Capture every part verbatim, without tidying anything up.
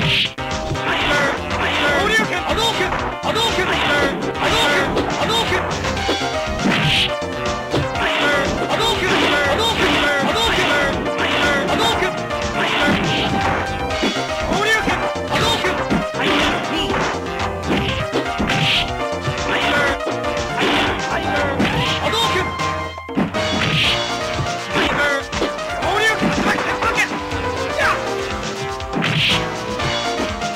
波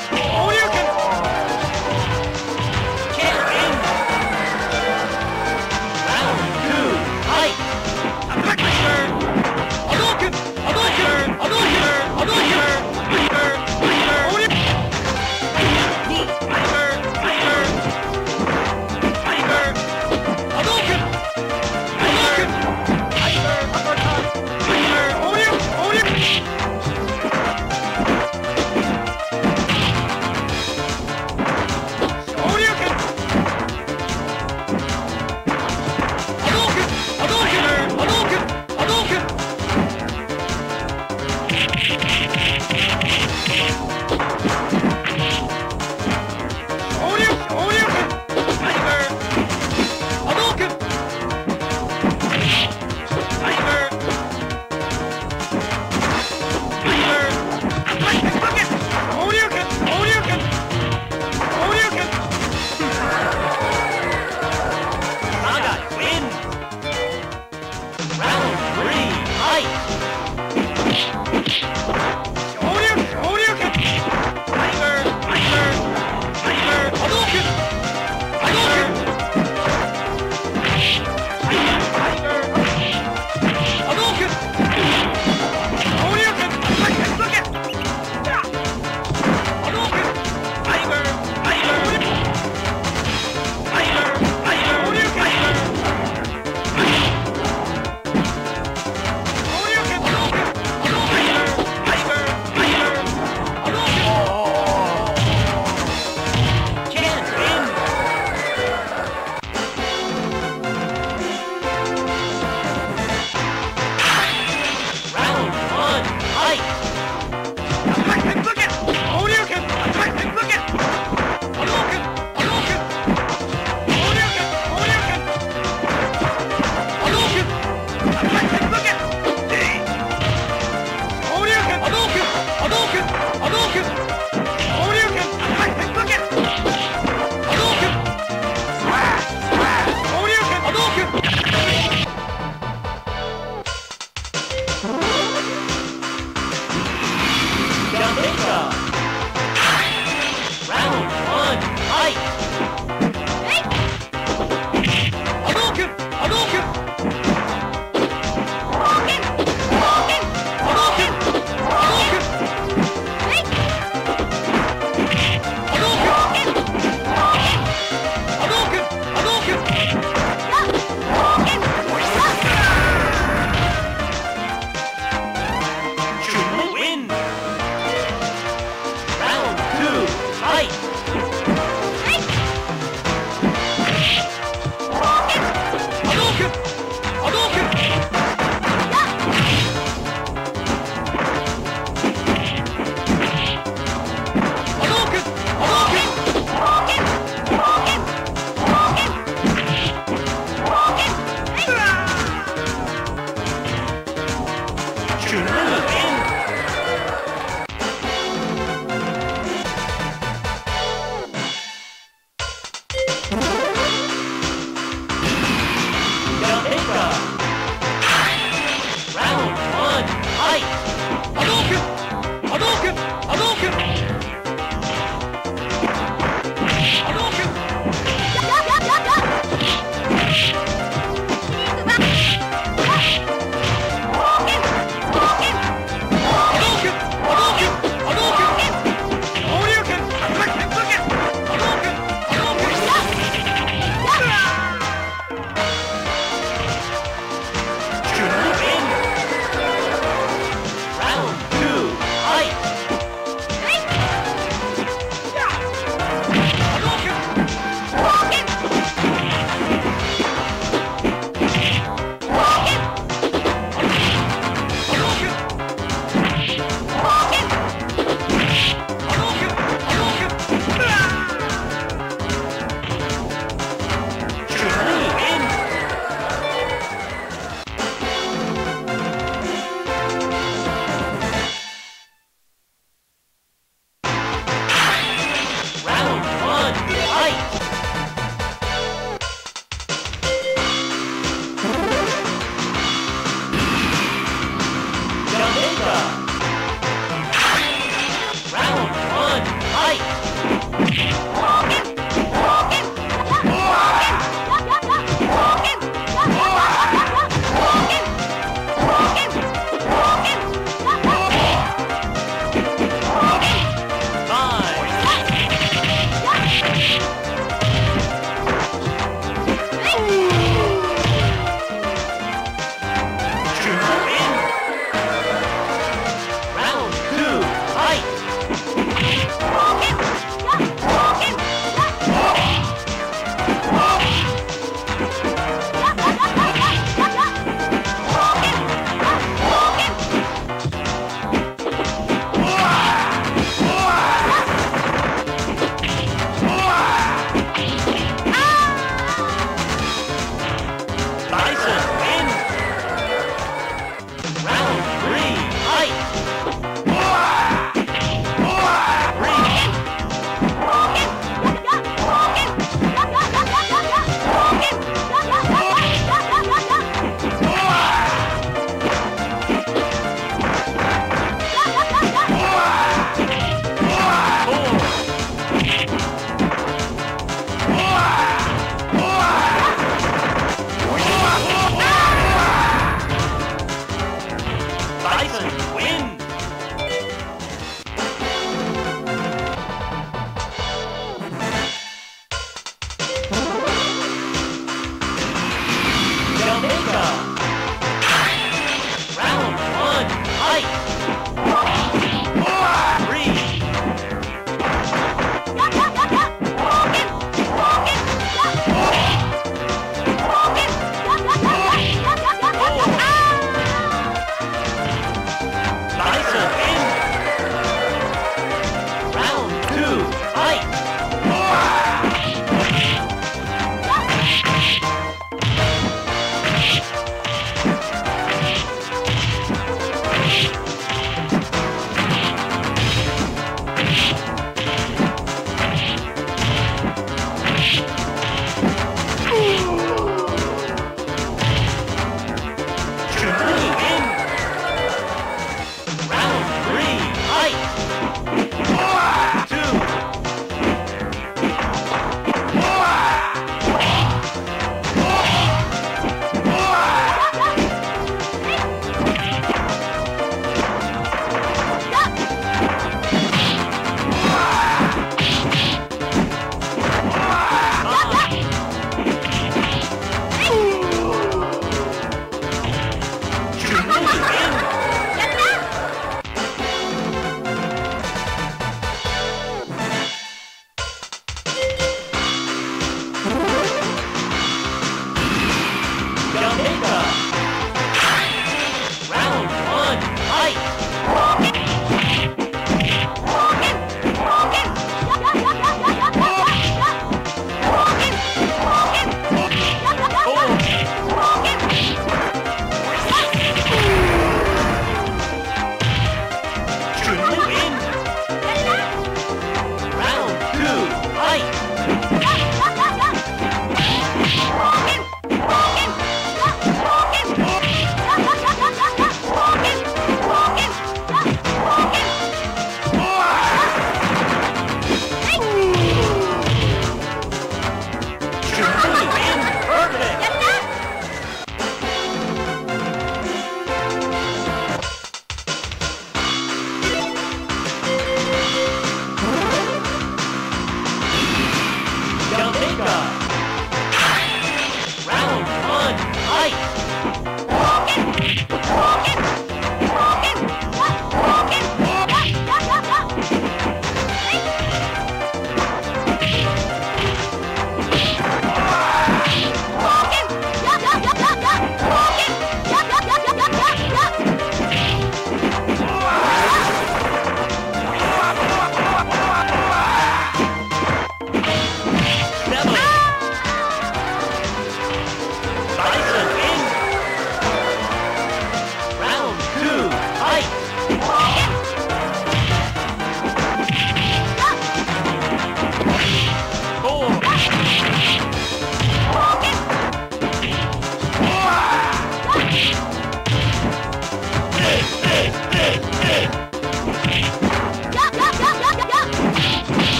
Bison in.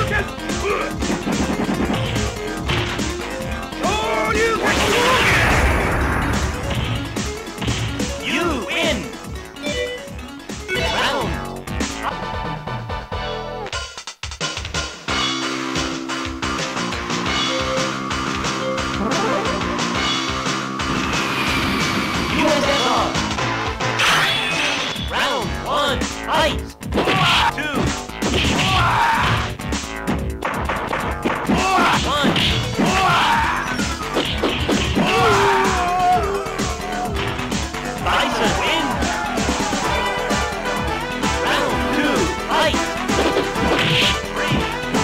You win! Round! U S S R! Round one, fight! Two! One! Bison win! Round two, fight! Three!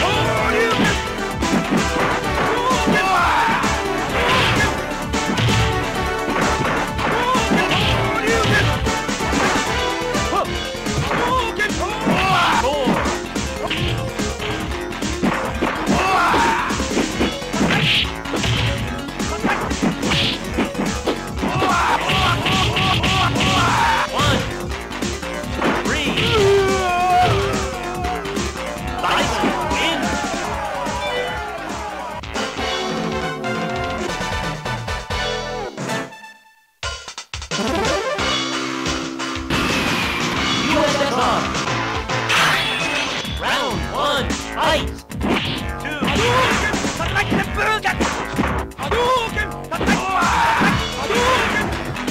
Round one, fight! Two! Hadouken! Hadouken! Hadouken! Hadouken!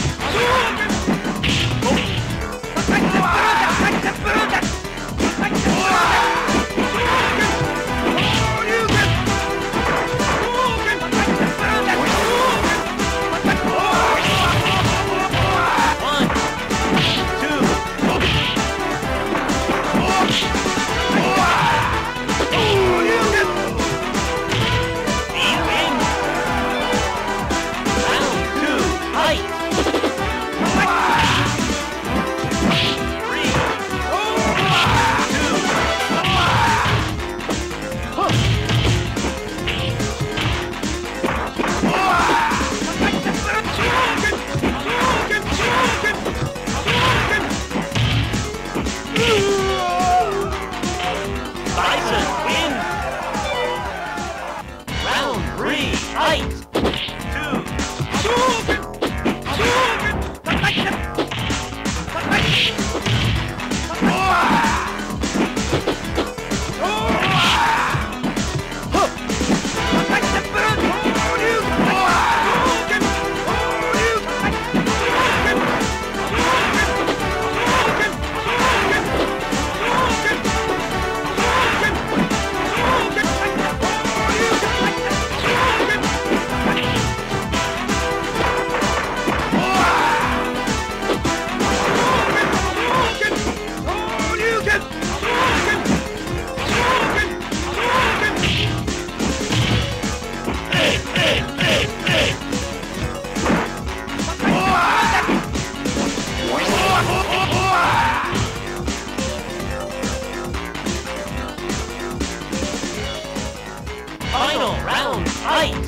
Final round, fight!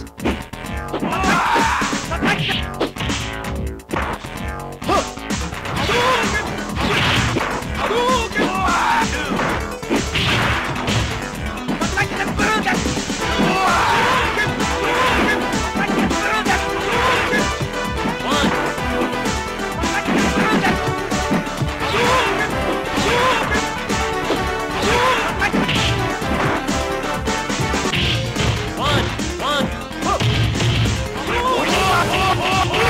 One, one, hook!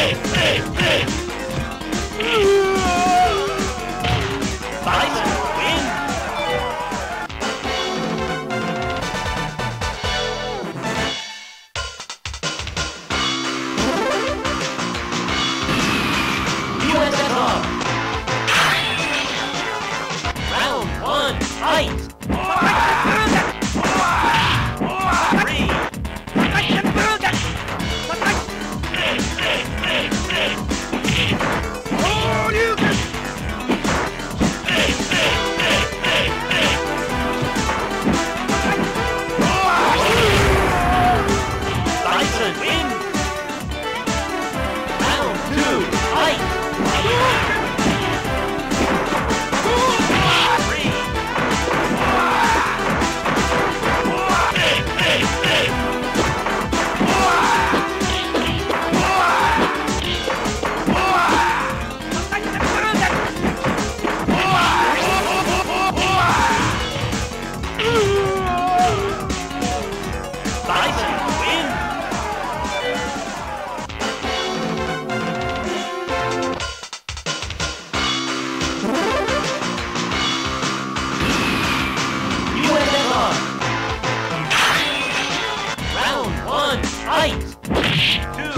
Bison win. U S S R. Round one, fight. Three. Bison win. Round two, fight. Three. Bison win. U S S R. Round one, fight. Two.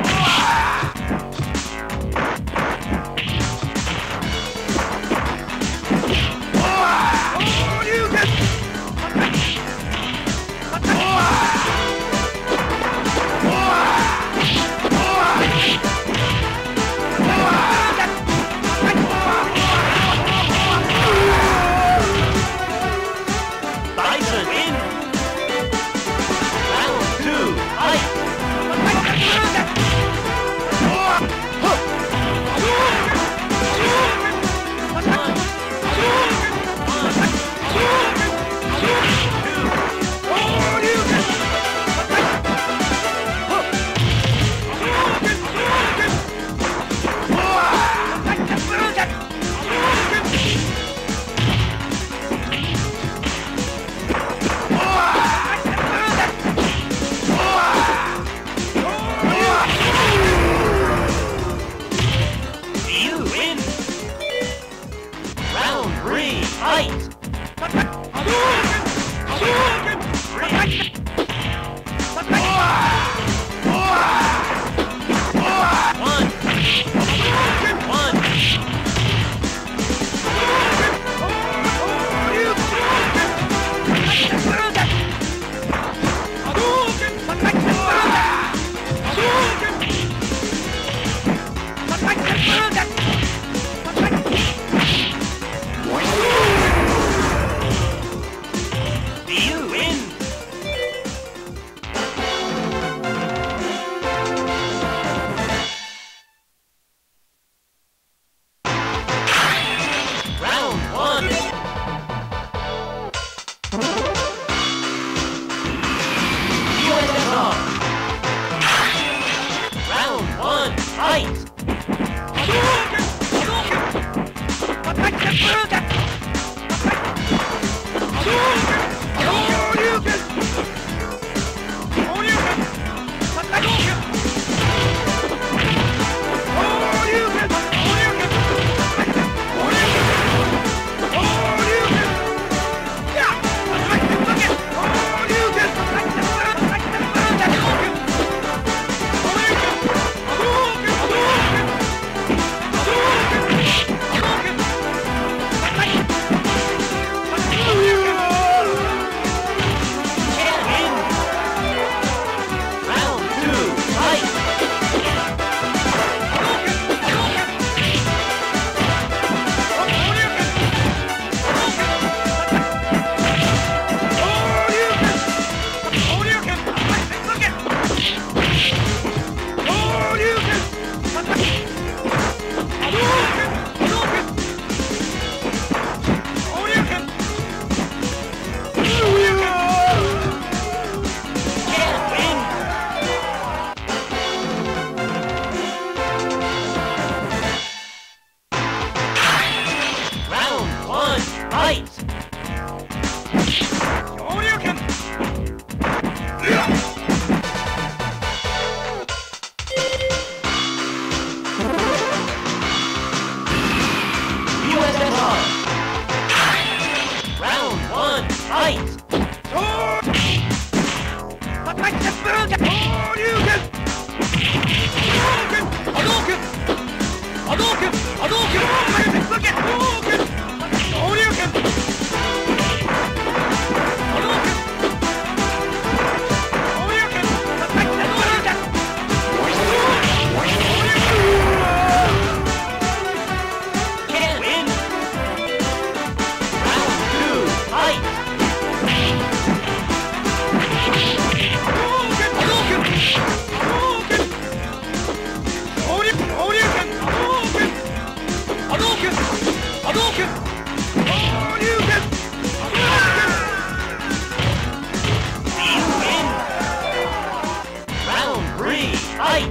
Bison win. Round two, fight. fight!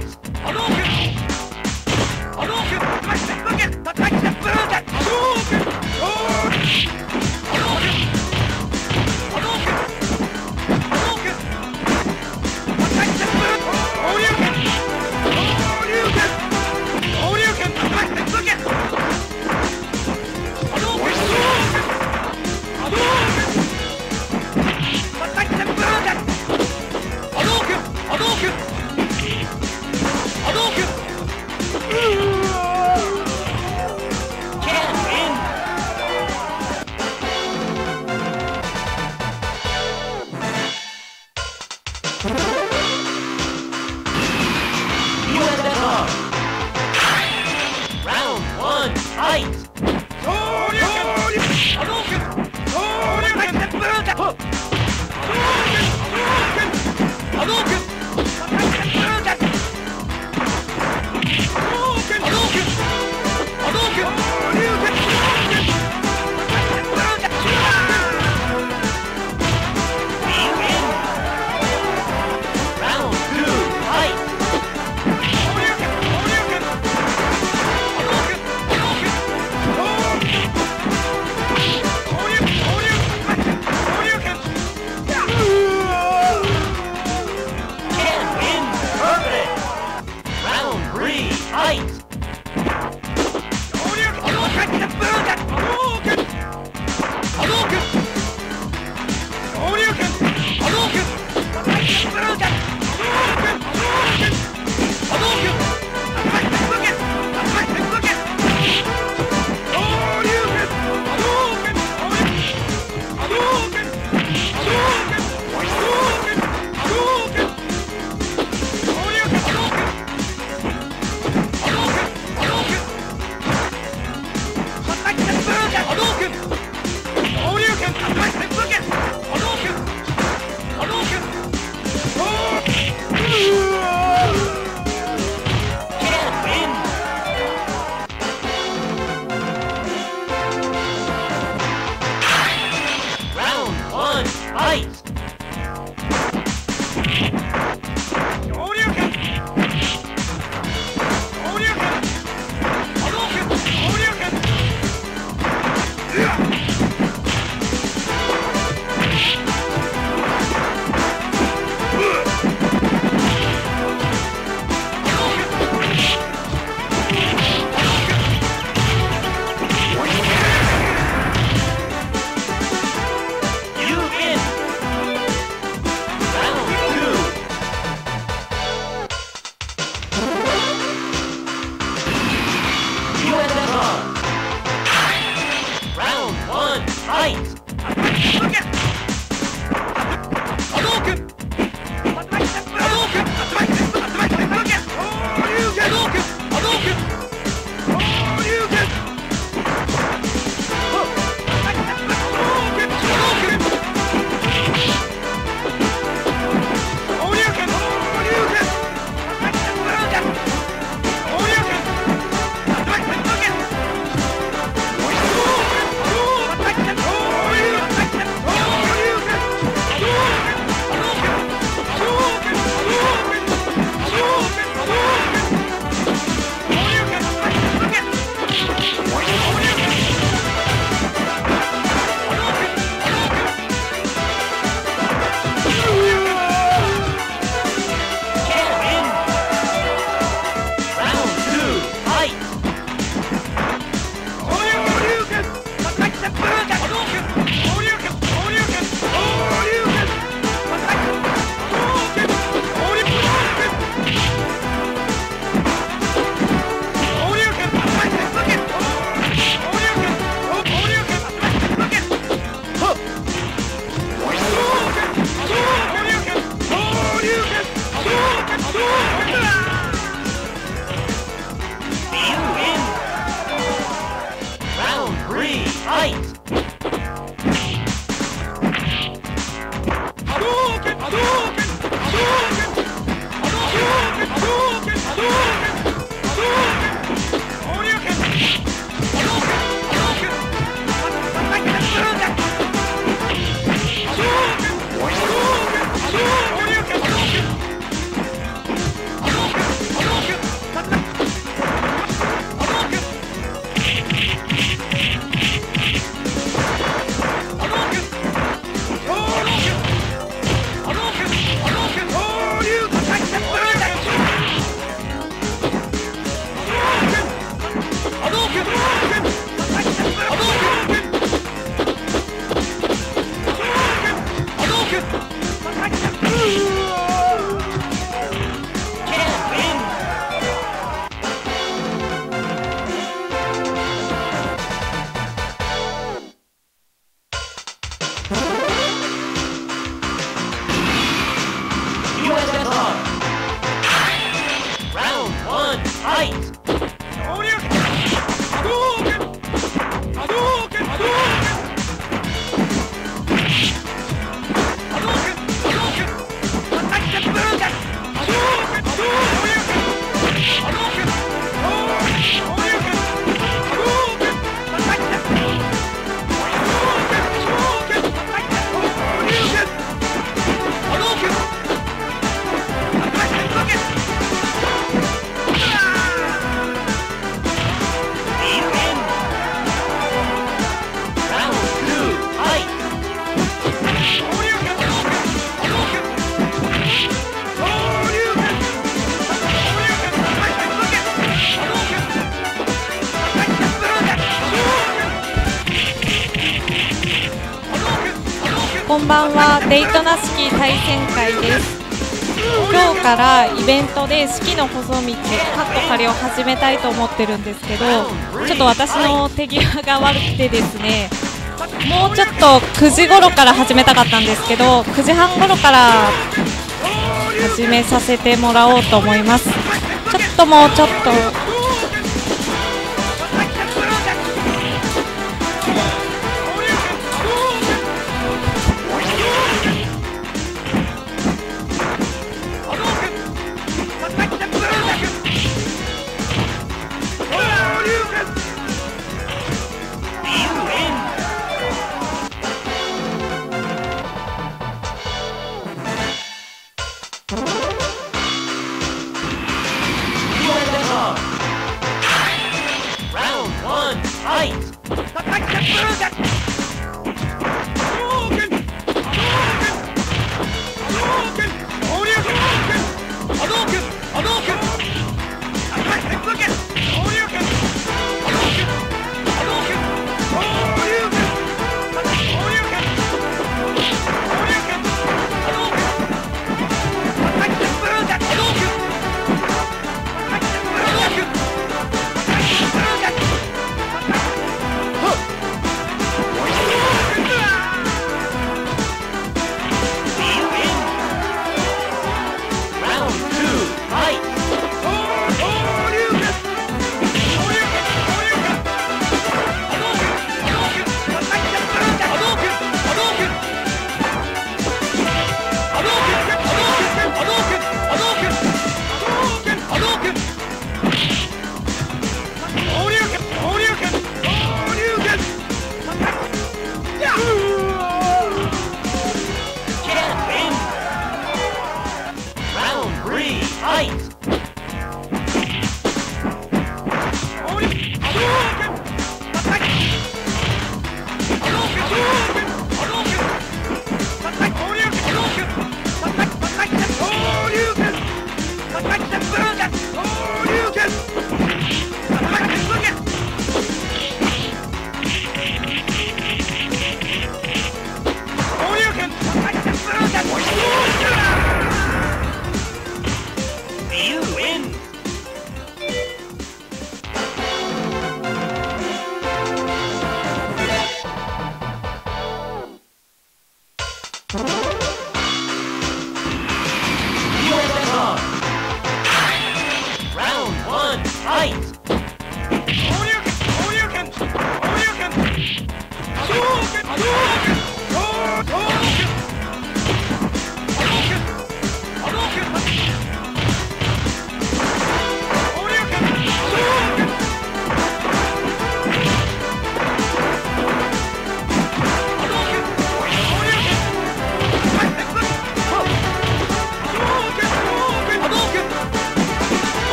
こんばんは。デイトナスキー対戦会です。今日からイベントで四季の細道カット仮を始めたいと思ってるんですけど、ちょっと私の手際が悪くてですね、もうちょっとくじ頃から始めたかったんですけど、くじはん頃から始めさせてもらおうと思います。ちょっともうちょっと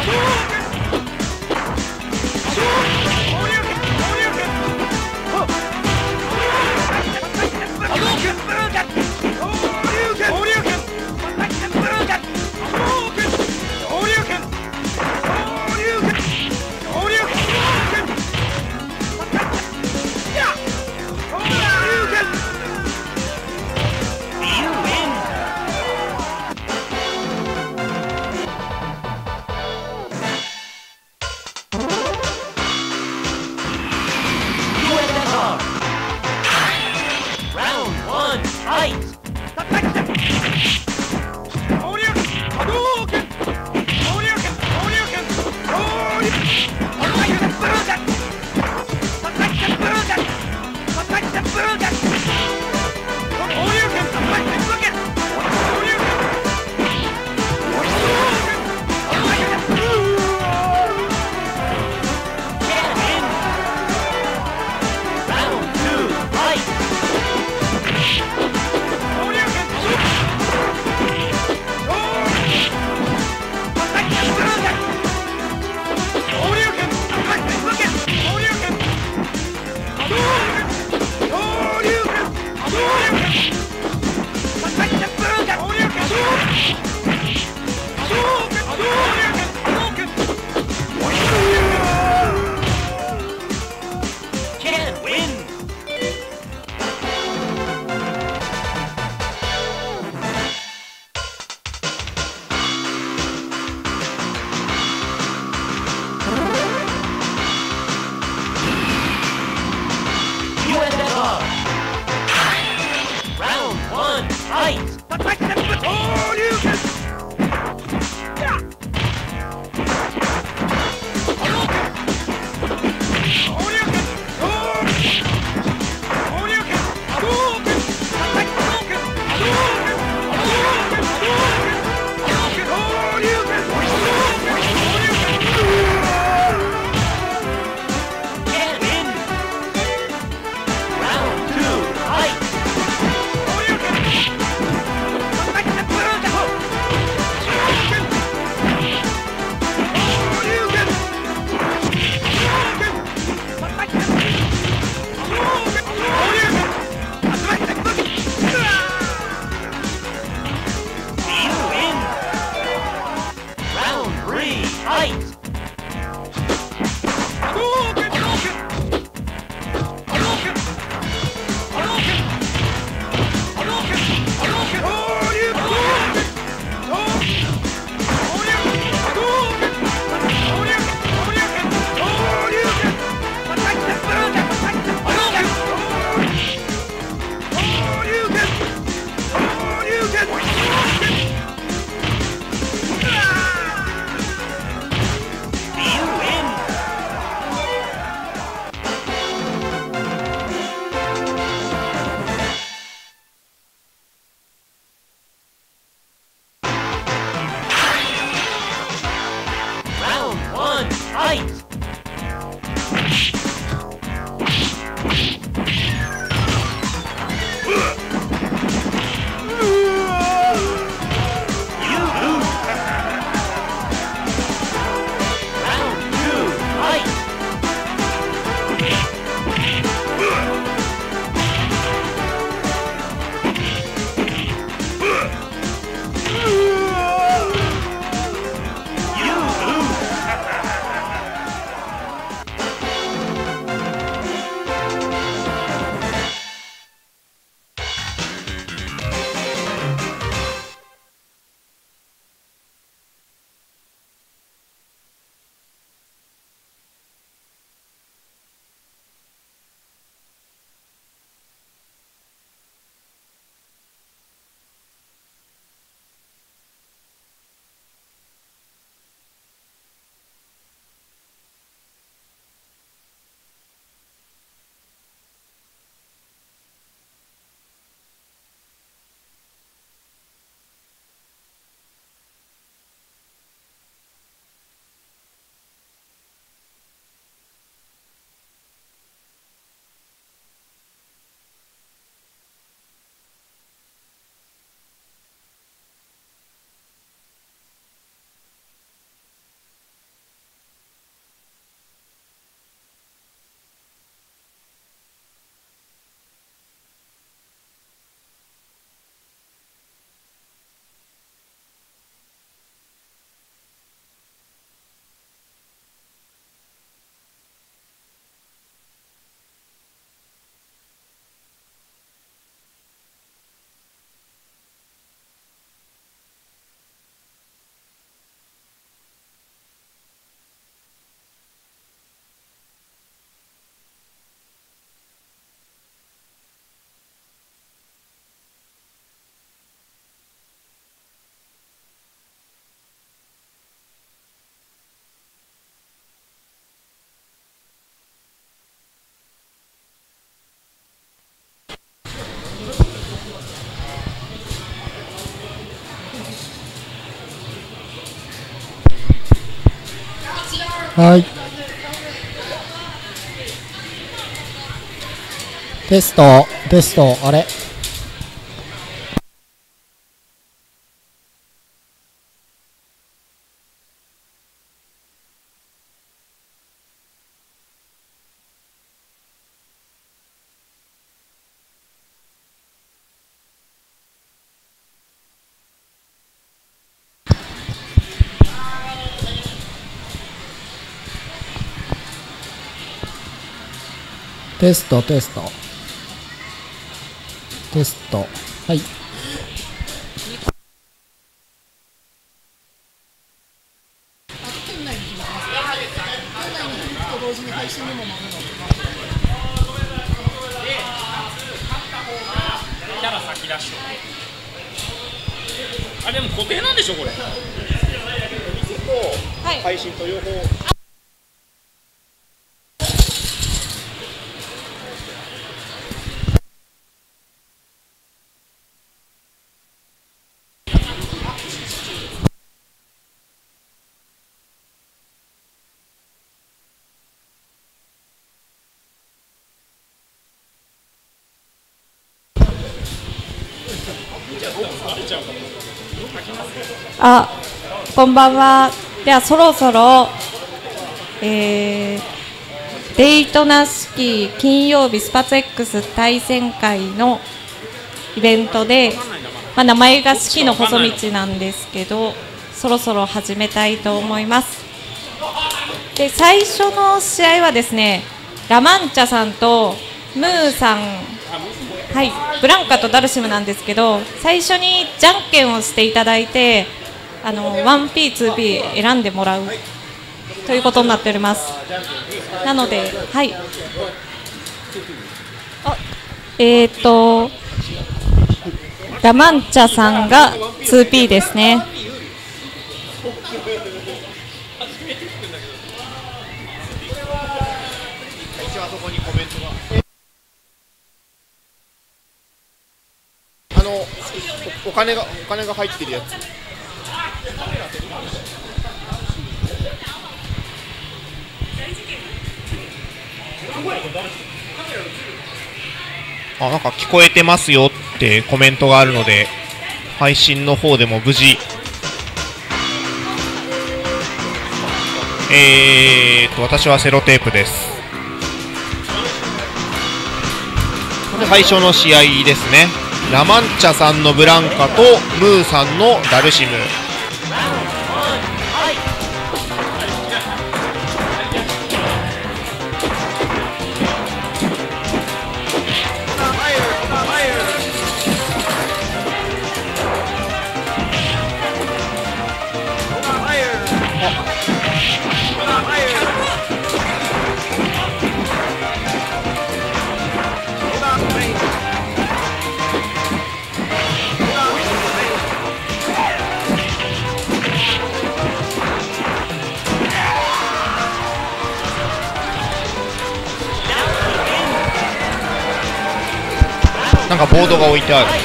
Round two, fight! はい。テスト、テスト、あれ。テストテストテストはい。 キャラ先出しとあれでも固定なんでしょこれ。はい、配信と両方。 あ、こんばんは。ではそろそろ、えー、デイトナスキー金曜日スパツ X 対戦会のイベントで、まあ、名前が四季の細道なんですけど、そろそろ始めたいと思います。で、最初の試合はですね、ラマンチャさんとムーさん、はい、ブランカとダルシムなんですけど、最初にじゃんけんをしていただいて、あの ワンピー、ツーピー 選んでもらうということになっております。なので、はい、あえっ、ー、とラマンチャさんが ツーピー ですね。 あのお金がお金が入ってるやつ。あ、なんか聞こえてますよってコメントがあるので、配信の方でも無事、えーと私はセロテープです。最初の試合ですね。ラマンチャさんのブランカとムーさんのダルシム。なんかボードが置いてある。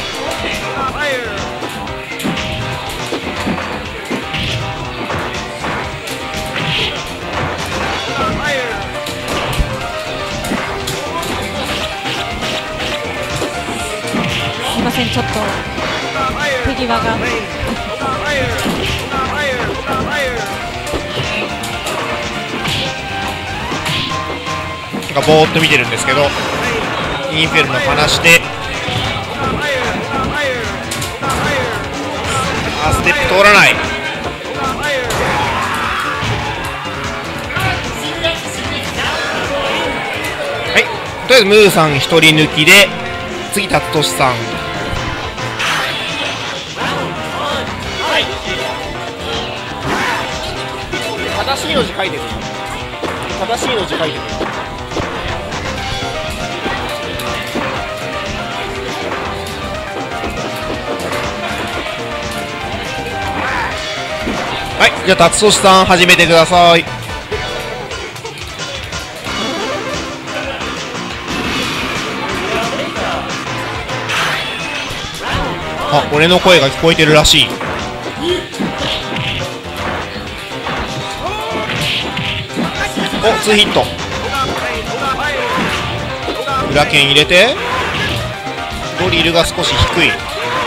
すみません、ちょっと手際が。 なんかぼーっと見てるんですけど、インフェルノ離して、あ、ステップ通らない。はい、とりあえずムーさん一人抜きで、次タツトシさん。正しいの字書いてる。正しいの字書いてる。はい、じゃあタツトシさん始めてください。あ、俺の声が聞こえてるらしい。 おツーヒット、裏剣入れてドリルが少し低い。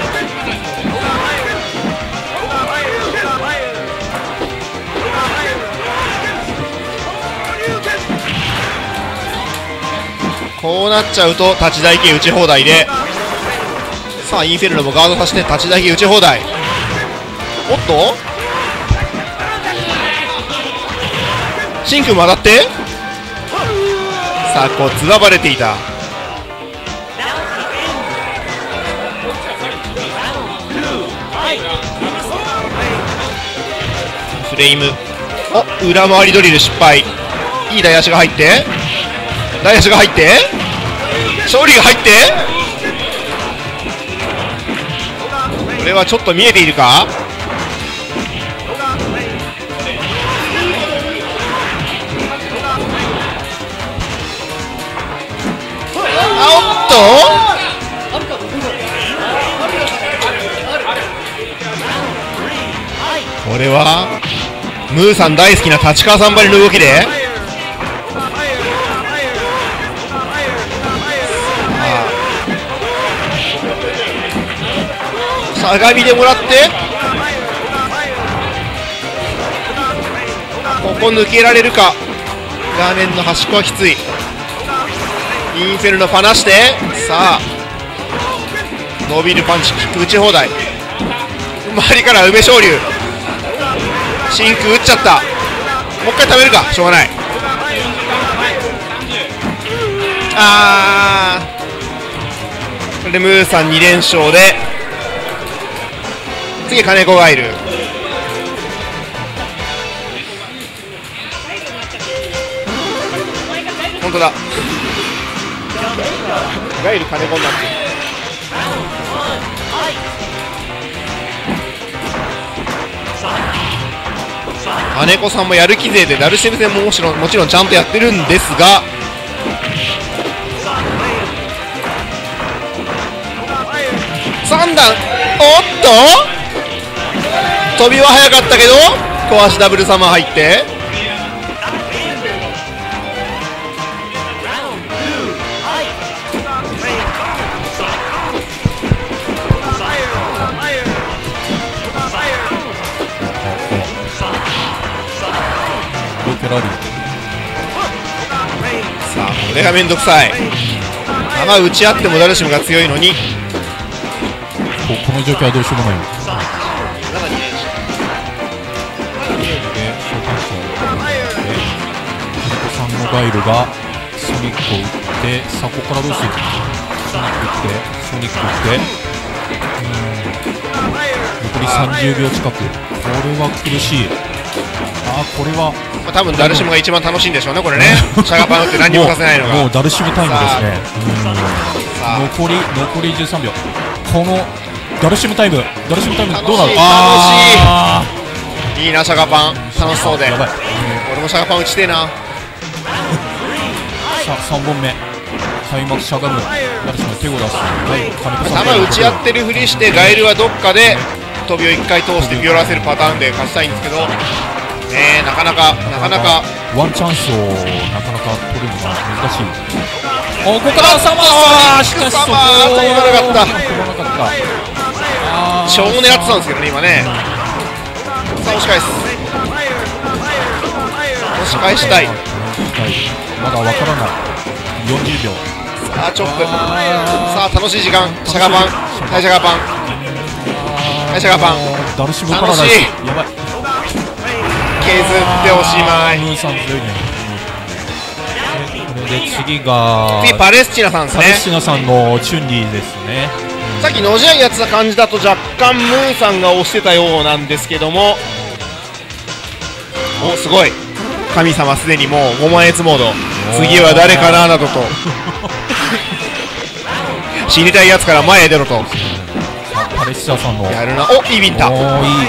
こうなっちゃうと立ち台系打ち放題で、さあインフェルノもガードさせて立ち台系打ち放題。おっとシンクも当たって、さあこうつばばれていた。フレーム、お裏回りドリル失敗。いい台足が入って、台足が入って勝利が入って、これはちょっと見えているか。あおっとこれはムーさん大好きな立川さんばりの動きで、しゃがみでもらって、ここ抜けられるか。画面の端っこはきつい。インフェルノパナして、さあ伸びるパンチキック打ち放題。周りから梅昇龍真空打っちゃった。もう一回食べるか、しょうがない。あーこれでムーさんに連勝で、次金子がいる。本当だ、ガイル金子になってる。金子さんもやる気勢でダルシェム戦ももちろんもちろんちゃんとやってるんですが、さん段、おっと飛びは早かったけど小足ダブルサマー入って、さあこれがめんどくさい。球打ち合ってもダルシムが強いのに、 こ, この状況はどうしようもないよ。金子さんのガイルがソニックを打って、さあここからどうする。ソニック打ってソニック打って、うん残りさんじゅうびょう近く。これは苦しい。あーこれは、 まあ、多分ダルシムが一番楽しいんでしょうねこれねシャガパン打って何もさせないのがもうダルシムタイムですね。うん残り残りじゅうさんびょう。このダルシムタイムダルシムタイムどうなる。 あーいいなシャガパン楽しそうで。 やばい、 俺もシャガパン打ちてえな。 さあさんぼんめ開幕しゃがむダルシム手を出す。 球打ち合ってるふりしてガエルはどっかで飛びをいっかい通してビオらせるパターンで勝ちたいんですけどね、なかなかなかなかワンチャンスをなかなか取るのが難しい。ここからサマー、しかしそこは飛ばなかった飛ばなかった。 超狙ってたんですけどね今ね。さあ押し返す、押し返したい。 まだわからないよんじゅうびょう。 さあチョップ、さあ楽しい時間。シャガパン、はいシャガパン、はいシャガパン、 ダルシムパラダイス楽しい。 やばい、 削っておしまい。 ムーさん強いね。これで次が次パレスチナさんですね。 パレスチナさんのチュンリーですね。 さっきのじ合いやってた感じだと若干ムーさんが押してたようなんですけども、おすごい神様すでにもうごまんえつモード。次は誰かななどと死にたいやつから前へ出ろとパレスチナさんのやるな。おいいビンタ。 おーいい。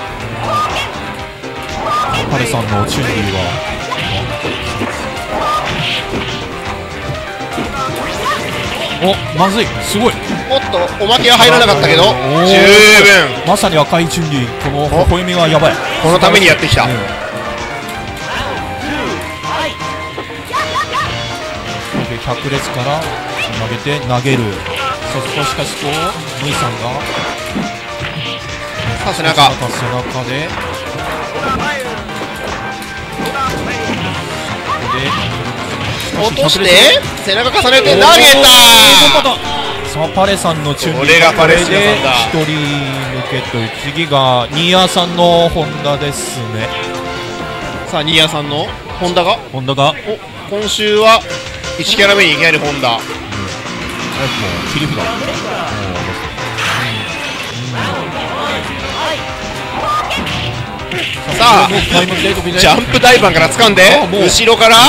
パレさんのチュンリーはおまずい、すごい。 おっとおまけは入らなかったけど十分。 まさに赤いチュンリー、この微笑みはやばい。 このためにやってきた。 うん百列から投げて投げる。そこしかしこうムイさんがさあ背中背中で落として背中重ねて投げた。 さあパレさんの中これがパレスで一人抜けという。次が新谷さんのホンダですね。 さあ新谷さんのホンダがホンダがお今週はいちキャラ目にいきなりホンダ、 もう切り札。 さあジャンプ台盤から掴んで後ろから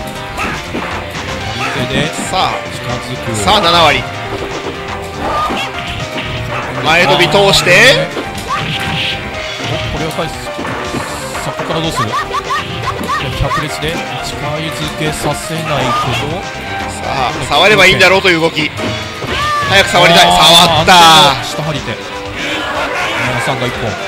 さあさあなな割前飛び通してこれを返す。さあここからどうする。百列で近づけさせないけど、 さあ触ればいいんだろうという動き。早く触りたい。触った下張り手。皆さんがいっぽん。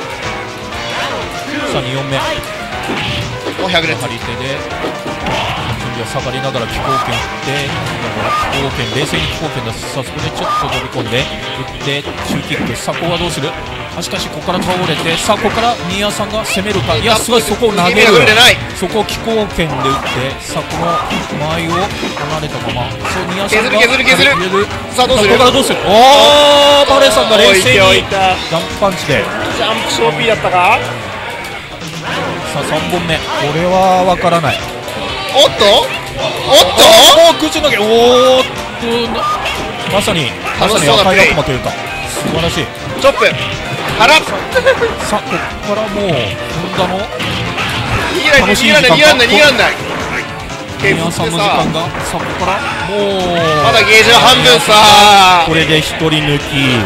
さあによんめおひゃく列張り手で準備は下がりながら気候圏で気候圏冷静に気候圏出す。さあそこでちょっと飛び込んで打って中キック。さあここはどうする。あしかしここから倒れて、さあここから新谷さんが攻めるか。いやすごい、そこを投げる。そこを気候圏で打って、さあこの間合いを離れたまま、そう新谷さんが削る削る削る。さあどうする。 ここからどうする。おおバレーさんが冷静にジャンプパンチでジャンプショーピーだったか。 さあさんぼんめこれは分からない。 おっとおっとおお空中投げ。おーっとまさにまさに赤い悪魔というか素晴らしいチョップ腹。さあここからもうホンダの逃げない逃げらんない逃げらんない逃げらんない。 新谷さんの時間がさあここからもうまだゲージは半分。さあこれでひとり抜き。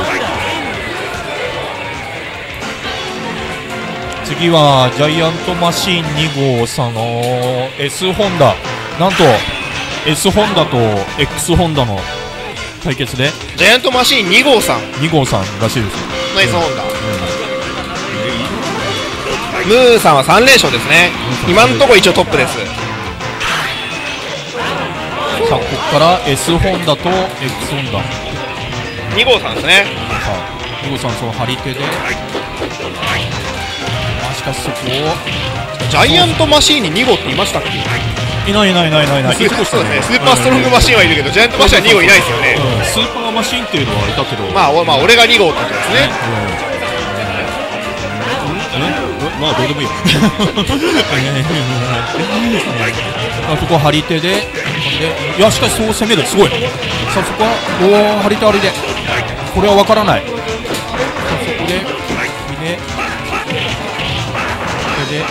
次はジャイアントマシーンに号さんの S ホンダ、なんと S ホンダと X ホンダの対決でジャイアントマシーンに号さんに号さんらしいです。 ナイスホンダ、ムーさんはさん連勝ですね。今のところ一応トップです。 さあここから S ホンダと X ホンダに号さんですね。 さあに号さんその張り手で、しかしそこをジャイアントマシーンにに号っていましたっけ。 いないいないいないいないいない。 そうですね、スーパーストロングマシーンはいるけどジャイアントマシーンはに号いないですよね。 スーパーマシーンっていうのはいたけど、 まあまあ俺がに号ってことですね。 まあどうでもいいよ。あそこ張り手で、いやしかしそう攻めるすごい。さあそこはおお張り手張り手、これは分からない。さあそこで右でこれで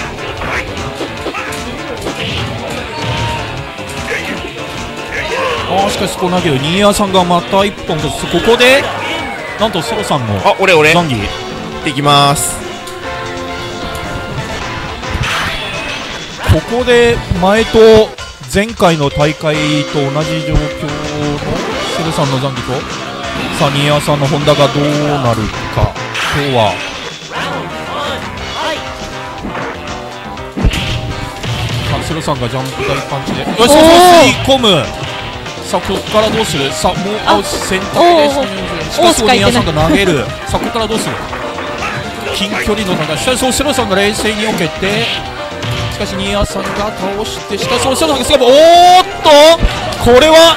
ああしかしそこ投げる。新谷さんがまたいっぽんと、ここでなんとソロさんのあ俺俺ザンギできます。 ここで前と前回の大会と同じ状況のセルさんのザンギとさあ新谷さんのホンダがどうなるか。今日はさあセルさんがジャンプ大パンチでよしそうそう吸い込む。さあここからどうする。さあもうあ選択でしかし新谷さんが投げる。さあここからどうする。近距離の中しかしそうセルさんが冷静に避けて、しかし新谷さんが倒して、しかしそのセルさんがすごい。おーっとこれは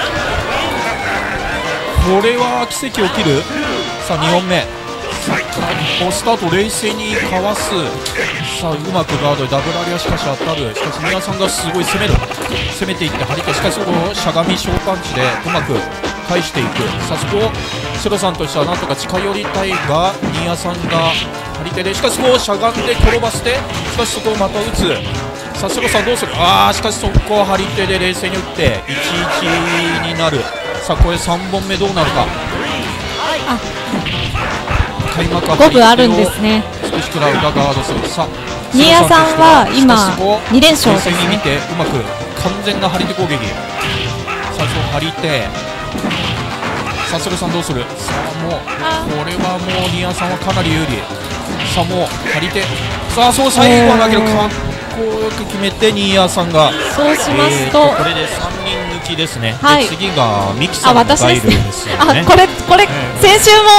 これは奇跡起きる。さあにほんめスタート冷静にかわす。さあうまくガードでダブルアリアしかし当たる。しかし新谷さんがすごい攻める攻めていって張り手、しかしそこをしゃがみ小パンチでうまく返していく。さあそこをセロさんとしてはなんとか近寄りたいが新谷さんが張り手で、しかしそこをしゃがんで転ばせて、しかしそこをまた打つ。さあセロさんどうする。ああしかしそこを張り手で冷静に打っていちいちになる。さあこれさんぼんめどうなるか。 あ開幕はごぶあるんですね。 少しクラウがガードする。さあ新谷さんは今に連勝です冷静に見ね。 てうまく完全な張り手攻撃。さあそう張り手。さあセロさんどうする。さあもうこれはもう新谷さんはかなり有利。さあもう張り手。さあそう最後はだけどかっこよく決めて新谷さんがそうしますと、 えーとこれでさんにん抜きですね。 はいで次がミキさあ、 んの私ガイルですねですよあ、 ね。 これこれ、 え先週も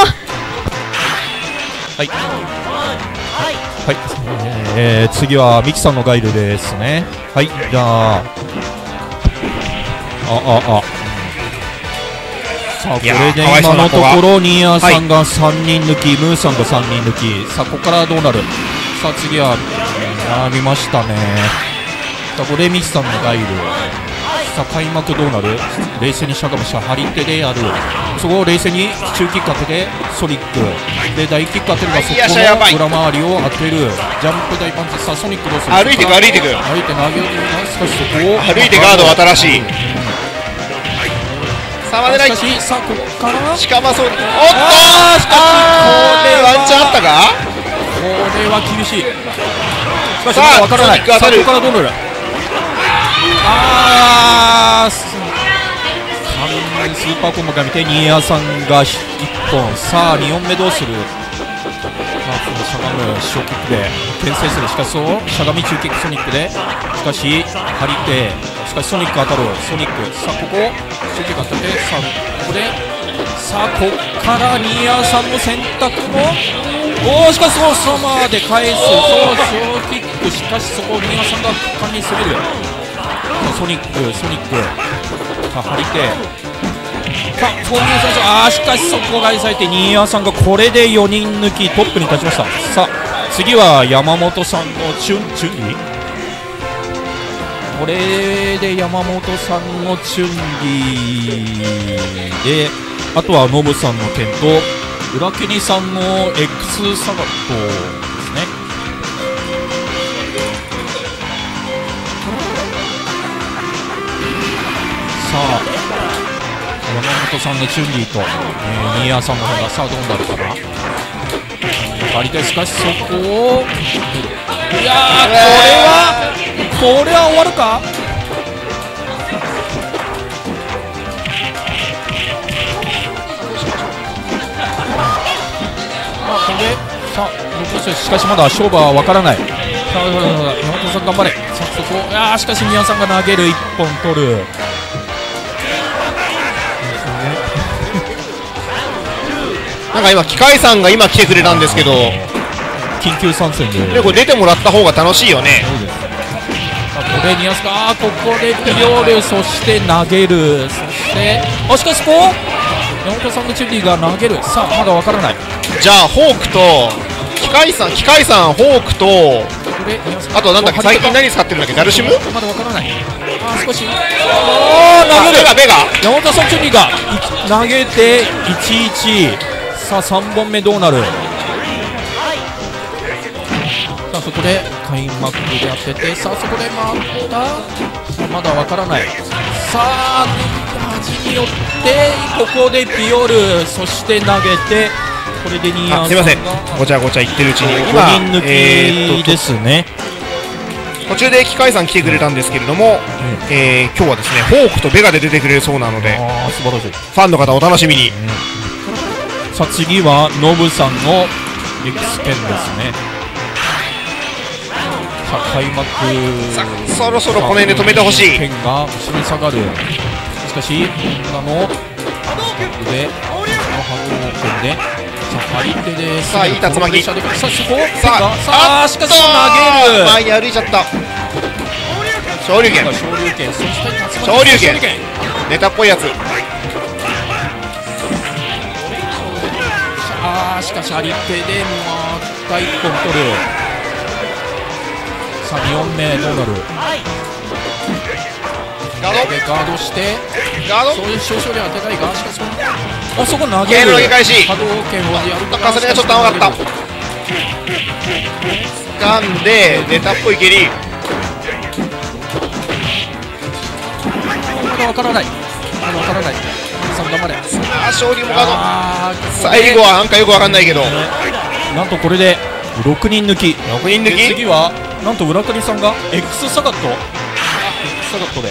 はい。はい。えー、次はミキさんのガイルですね。はい。じゃあ、あ、あ、あ。さあ、こいやれでーかわいそ今のとうな子がころニーヤさんがさんにん抜き、ムーさんがさんにん抜き。さあ、ここからどうなる。さあ、次は、あー見ましたね。さあ、これミキさんのガイル。さあ、開幕どうなる。冷静にしゃがむしゃ張り手でやる。そこを冷静に中キック当ててソニックで大キック当てるがそこいやしゃやばいの裏回りを当てる。ジャンプ大パンチ。さあ、ソニックどうする。 歩いてく歩いてく歩いて投げるな。しかしそこを歩いてガードを新しいさあまでないしかしさあここからしかまそうおっとあーしかしあーこれはワンチャンあったかこれは厳しい。しかしさあまだ分からない。 ソニック当たるさあここからどうなる。あーすスーパーコンボが見てニーヤさんがいっぽん。さあにほんめどうする。さあこのしゃがむショーキックで牽制する。しかしそうしゃがみ中キックソニックでしかし張り手しかしソニック当たる。ソニックさあここ中キック当たってさあここでさあこっからニーヤさんの選択もおおしかしそうそのままで返す。そうショーキックしかしそこをニーヤさんが簡単に攻める。ソニックソニックさあ張り手さあフォーミア選手あーしかしそこが愛されてニーヤさんがこれでよにん抜きトップに立ちました。さあ次は山本さんのチュンチュンリこれで山本さんのチュンリであとはノブさんの点と裏ケニさんの X サガットですね。さあ山本さんのチュンリーと、えー、ニーヤさんの方がさあどうなるかな。張り手しかしそこをいやーこれはこれは終わるか。まあこれでさあ残してしかしまだ勝負は分からない。さあ山本さん頑張れ。さあそこいやーしかしニーヤさんが投げるいっぽん取る。 なんか今機械さんが今来てくれたんですけど緊急参戦ででこれ出てもらった方が楽しいよね。 そうです。さあこれニヤスかあーここでピオールそして投げる。そしてあしかしこう山本さんのチュンリーが投げる。さあまだわからない。 じゃあホークと機械さん機械さんホークとこれニヤスあとなんだっけ最近何使ってるんだっけダルシムまだわからない。あー少しあー投げる。 ベガベガ山本さんチュンリーがい投げていちいち。さあさんぼんめどうなる。さあそこで開幕で当ててさあそこで回ったさあまだわからない。さあ端によってここでピオルそして投げてこれでニーヤあすいませんさんがごちゃごちゃ言ってるうちにご今にん抜えーっときですね。 途中で機械さん来てくれたんですけれども、えー今日はですねホークとベガで出てくれるそうなのでああ素晴らしい。 ファンの方お楽しみに。 さあ次はノブさんの X 剣ですね。さあ開幕さあそろそろこの辺で止めてほしい。 剣が後ろに下がる。しかし今のでこの波動拳でさあ張り手でさあいい竜巻さあそこさあさあしかしあ投げる。 前に歩いちゃった昇竜拳昇竜拳そして竜巻昇竜拳ネタっぽいやつあーしかし張り手でまたいっぽん取る。さあにほんめどうなる。 ガードでガードしてガードそういう少々で当てたいがしかしあそこ投げるゲームの投げ返し波動拳をやるか重ねがちょっと甘かった掴んでネタっぽい蹴りまだわからないまだわからない。さん頑張れ。 あー勝利もガードあー最後はなんかよくわかんないけどなんとこれでろくにん抜き。 ろくにん抜でき次はなんと浦上さんが X サガット X サガットで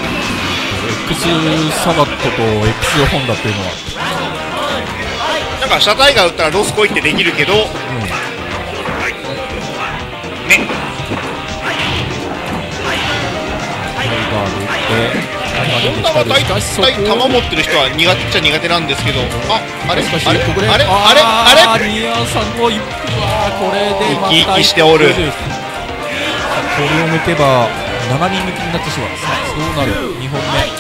X サガットと X ホンダっていうのはなんから車体が打ったらロス来いってできるけど、ね、ホンダは大体球持ってる人は苦手っちゃ苦手なんですけど、あ、あれしかしあれここであれあれあれニアさんの一歩はこれでまた生き生きしておる。 これを抜けばななにん抜きになってしまう。さあどうなるにほんめ。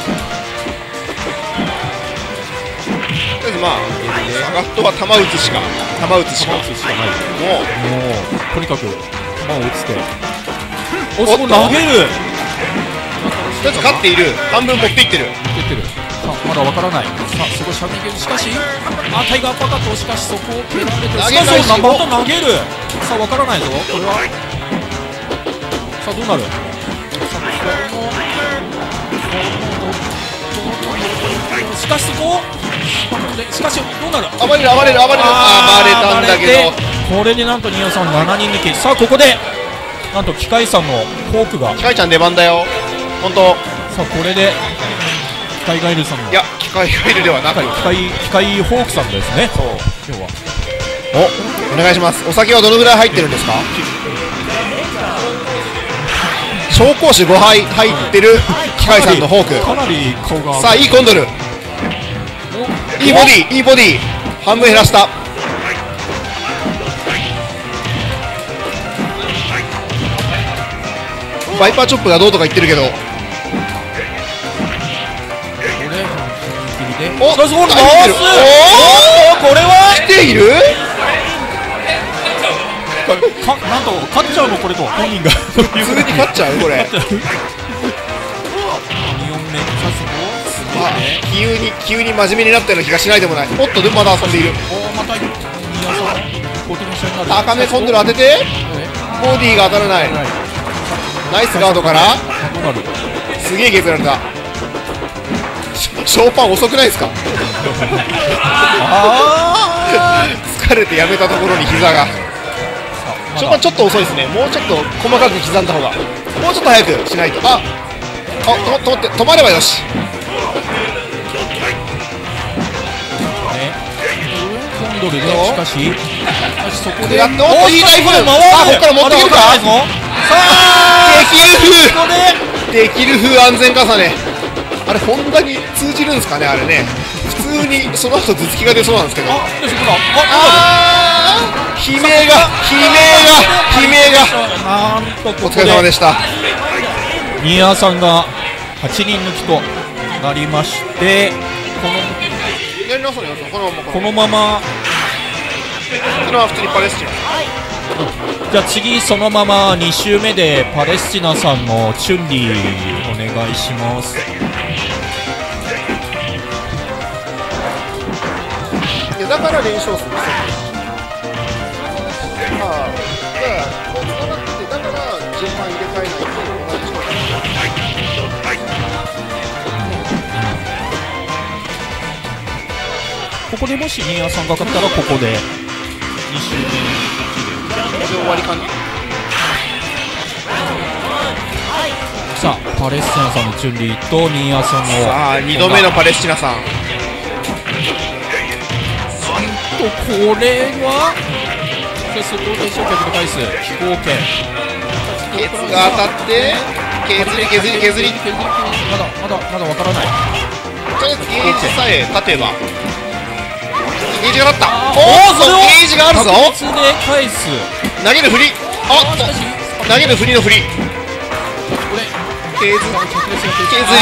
とりあえずまあサガットは球打つしか球打つしか打つしかない。 もうもうとにかく球を打つて、おそこ投げる。 とりあえず勝っている、半分持っていってる。 出てる。さあまだわからない。さあそこ射撃しかし、あタイガーパカット、しかしそこを蹴られて、 投げ返ししかしまた投げる。さあわからないぞこれは。さあどうなる。さあこのしかしそこしかしどうなる。 暴れる暴れる暴れるあー暴れたんだけど、 暴れてこれでなんとニアさんななにん抜き。さあここでなんと機械さんのフォークが、 機械ちゃん出番だよ本当。 さあこれで機械ガイルさんのいや機械ガイルではなく、 機械機械フォークさんですね。 そう今日はおお願いします。お酒はどのぐらい入ってるんですか。紹興酒ごはい入ってる機械さんのフォーク。 かなり顔がさあいいコンドル、いいボディいいボディ、半分減らした。バイパーチョップがどうとか言ってるけど、おお、それそこ入ってる。 おおこれは来ている。 かなんと勝っちゃうのこれと本人が普通に勝っちゃうこれ。 にほんめさすごいまあ急に急に真面目になったような気がしないでもない。おっとでもまだ遊んでいる。 おまたニアさん公的な試合になる。 高めコンドル当ててボディが当たらない。ナイスガードからどうなる。 すげえ削られた。ショーパン遅くないですか。 あ疲れてやめたところに膝が。ショーパンちょっと遅いですね。もうちょっと細かく刻んだ方が、もうちょっと早くしないと。ああと止まって止まればよし。 コンドルでしかししかしそこでやっとおっといいタイプ。さあここから持ってくるか。 さあできるここで風できる風安全重ね。あれホンダに通じるんですかねあれね。普通にその後頭突きが出そうなんですけど。 あでそこだ。 あー悲鳴が悲鳴が悲鳴が。 なんとここお疲れ様ででした。 ニアさんがはちにん抜きとなりまして、このやり直そうやり直そう。このままこのままこのまま普通にパレスチナ。 じゃあ次そのままに周目でパレスチナさんのチュンリーお願いします。 いやだから連勝するんですよ。まあだからこうつながってて、だから順番入れ替えないと同じ勝負。 ここでもしニアさんが勝ったらここでに周目これで終わりかな。 さあパレスチナさんのチュンリーとニアさんのさあにどめのパレスチナさん。 とこれはそこで消極で返す飛行権ケツが当たって削り削り削り。 まだまだまだわからない。 とりあえずゲージさえ立てば。ゲージが立った。 おおおそれをゲージがあるぞ。 確率で返す。 投げる振り。あっと投げる振りの振り。 これ削り削り削りきれ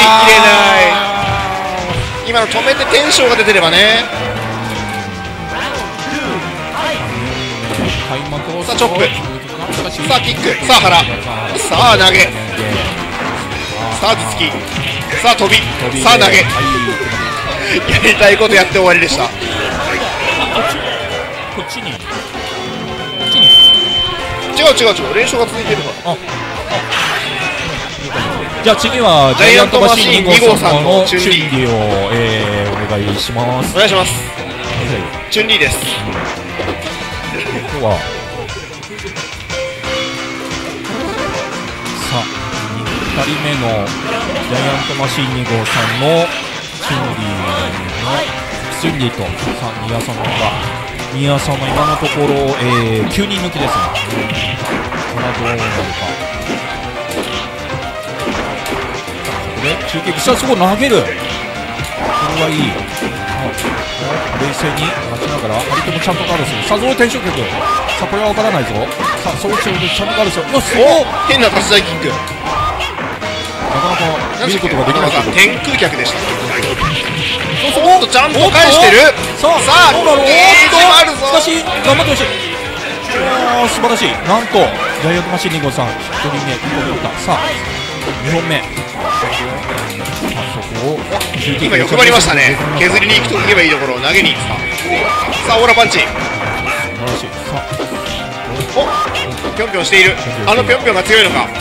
ない。今の止めてテンションが出てればね。 開幕をさあチョップ。さあキック。さあ腹。さあ投げ。さあ頭突き。さあ飛び。さあ投げ。やりたいことやって終わりでした。 こっちにこっちに違う違う違う、連勝が続いてるから。 じゃあ次はジャイアントマシンに号さんのチュンリーを、えー、お願いします。 お願いします。チュンリーです。 ここはさあふたりめのジャイアントマシンに号さんのチュンリーのチュンリーと、さあニアさんのがニアさんの今のところ、えー、きゅうにん抜きですね。これはどうなるか。これ中継したすごい投げる。これはいい。冷静に待ちながら張り手もちゃんとガードする。さあゾロ転生曲、さあこれは分からないぞ。さあその後ろでちゃんとガードする。よし、 お変な立ち台キック。 なかなか見ることができないけど、 天空客でした。 そうおっとちゃんと返してる。 さあさあどうだろう。 ゲージもあるぞ。 しかし頑張ってほしい。あー素晴らしい。なんとジャイアントマシンに号さんひとりめいっこめ打った。さあにほんめ、あそこを今欲張りましたね。削りに行くと言えばいいところを投げに行った。さあオーラパンチ。 素晴らしい。さあおぴょんぴょんしている。あのぴょんぴょんが強いのか。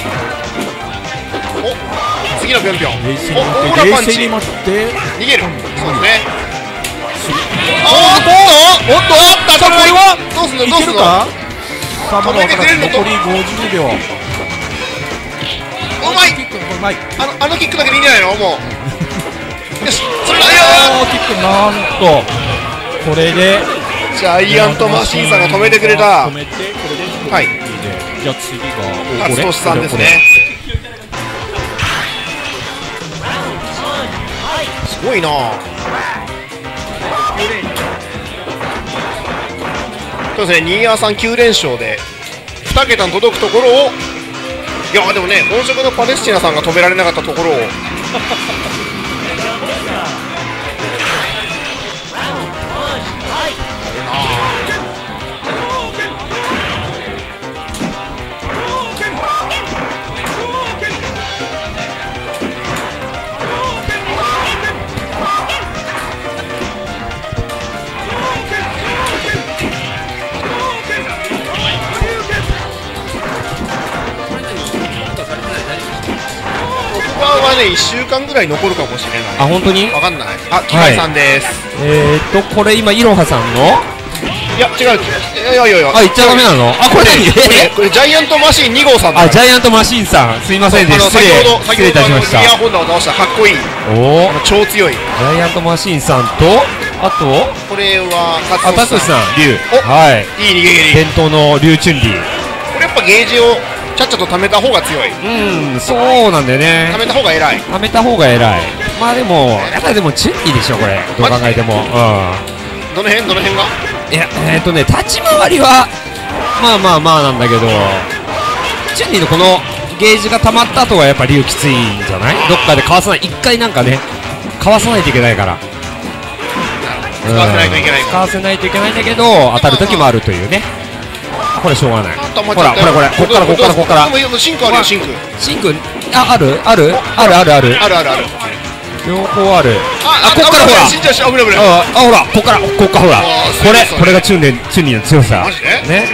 お次のぴょんぴょん。 冷静におオ待ってーラパンチ。 冷静に待って逃げる。そうですね。 おっとおっとあった。さあこれはどうすんのいどうすんの。 けるか。さあまだ分からない。 止めてくれるのと残りごじゅうびょう。 うまい。 キックうまい。 あのあのキックだけでいいんじゃないのもう。よしそれだよ。 あーキックなんとこれでジャイアントマシンさんが止めてくれた。 止めてこれではい。 じゃあ次が勝利さんですね。すごいな。そうですね、ニーヤーさんきゅうれん勝でに桁に届くところを、いやでもね、本職のパレスチナさんが止められなかったところをはね、いっしゅうかんぐらい残るかもしれない。 あ、本当に？ わかんない。あ、キマイさんです。 えーっとこれ今いろはさんのいや違う。いやいやいや。 あ、言っちゃダメなの？あ、これ何？ これこれジャイアントマシンに号さんだ。 あ、ジャイアントマシンさん、すいませんでした。失礼失礼いたしました。 ギアホンダを倒したかっこいい。 おお、 超強い。 ジャイアントマシンさんと、あとこれはあ、タクシさん、竜、 おはい、 いい逃げ切り。 伝統の竜チュンリー。 これやっぱゲージをちゃっちゃと貯めた方が強い。 うん、そうなんだよね。 貯めた方が偉い。 貯めた方が偉い。まあでも、やっぱでもチュンリーでしょこれ。どう考えても。うん。 どの辺どの辺が？ いや、えーっとね、立ち回りはまあまあまあなんだけど、チュンリーのこのゲージが溜まった後はやっぱ竜きついんじゃない？どっかでかわさない、一回なんかね、かわさないといけないから。 使わせないといけないから。 使わせないといけないんだけど、当たる時もあるというね。これしょうがない。 ほほら、これこれ、こっからこっからこっから。 でもシンクあるよ、シンク。 シンク、あ、あるあるあるあるある。 あるあるある。 両方ある。 あ、 こっからほら。 死んじゃうし、危ない危ない。 あ、あ、ほら、こっから、こっからほら。これ、これがチュンリー、チュンリーの強さ。 マジで？ ね。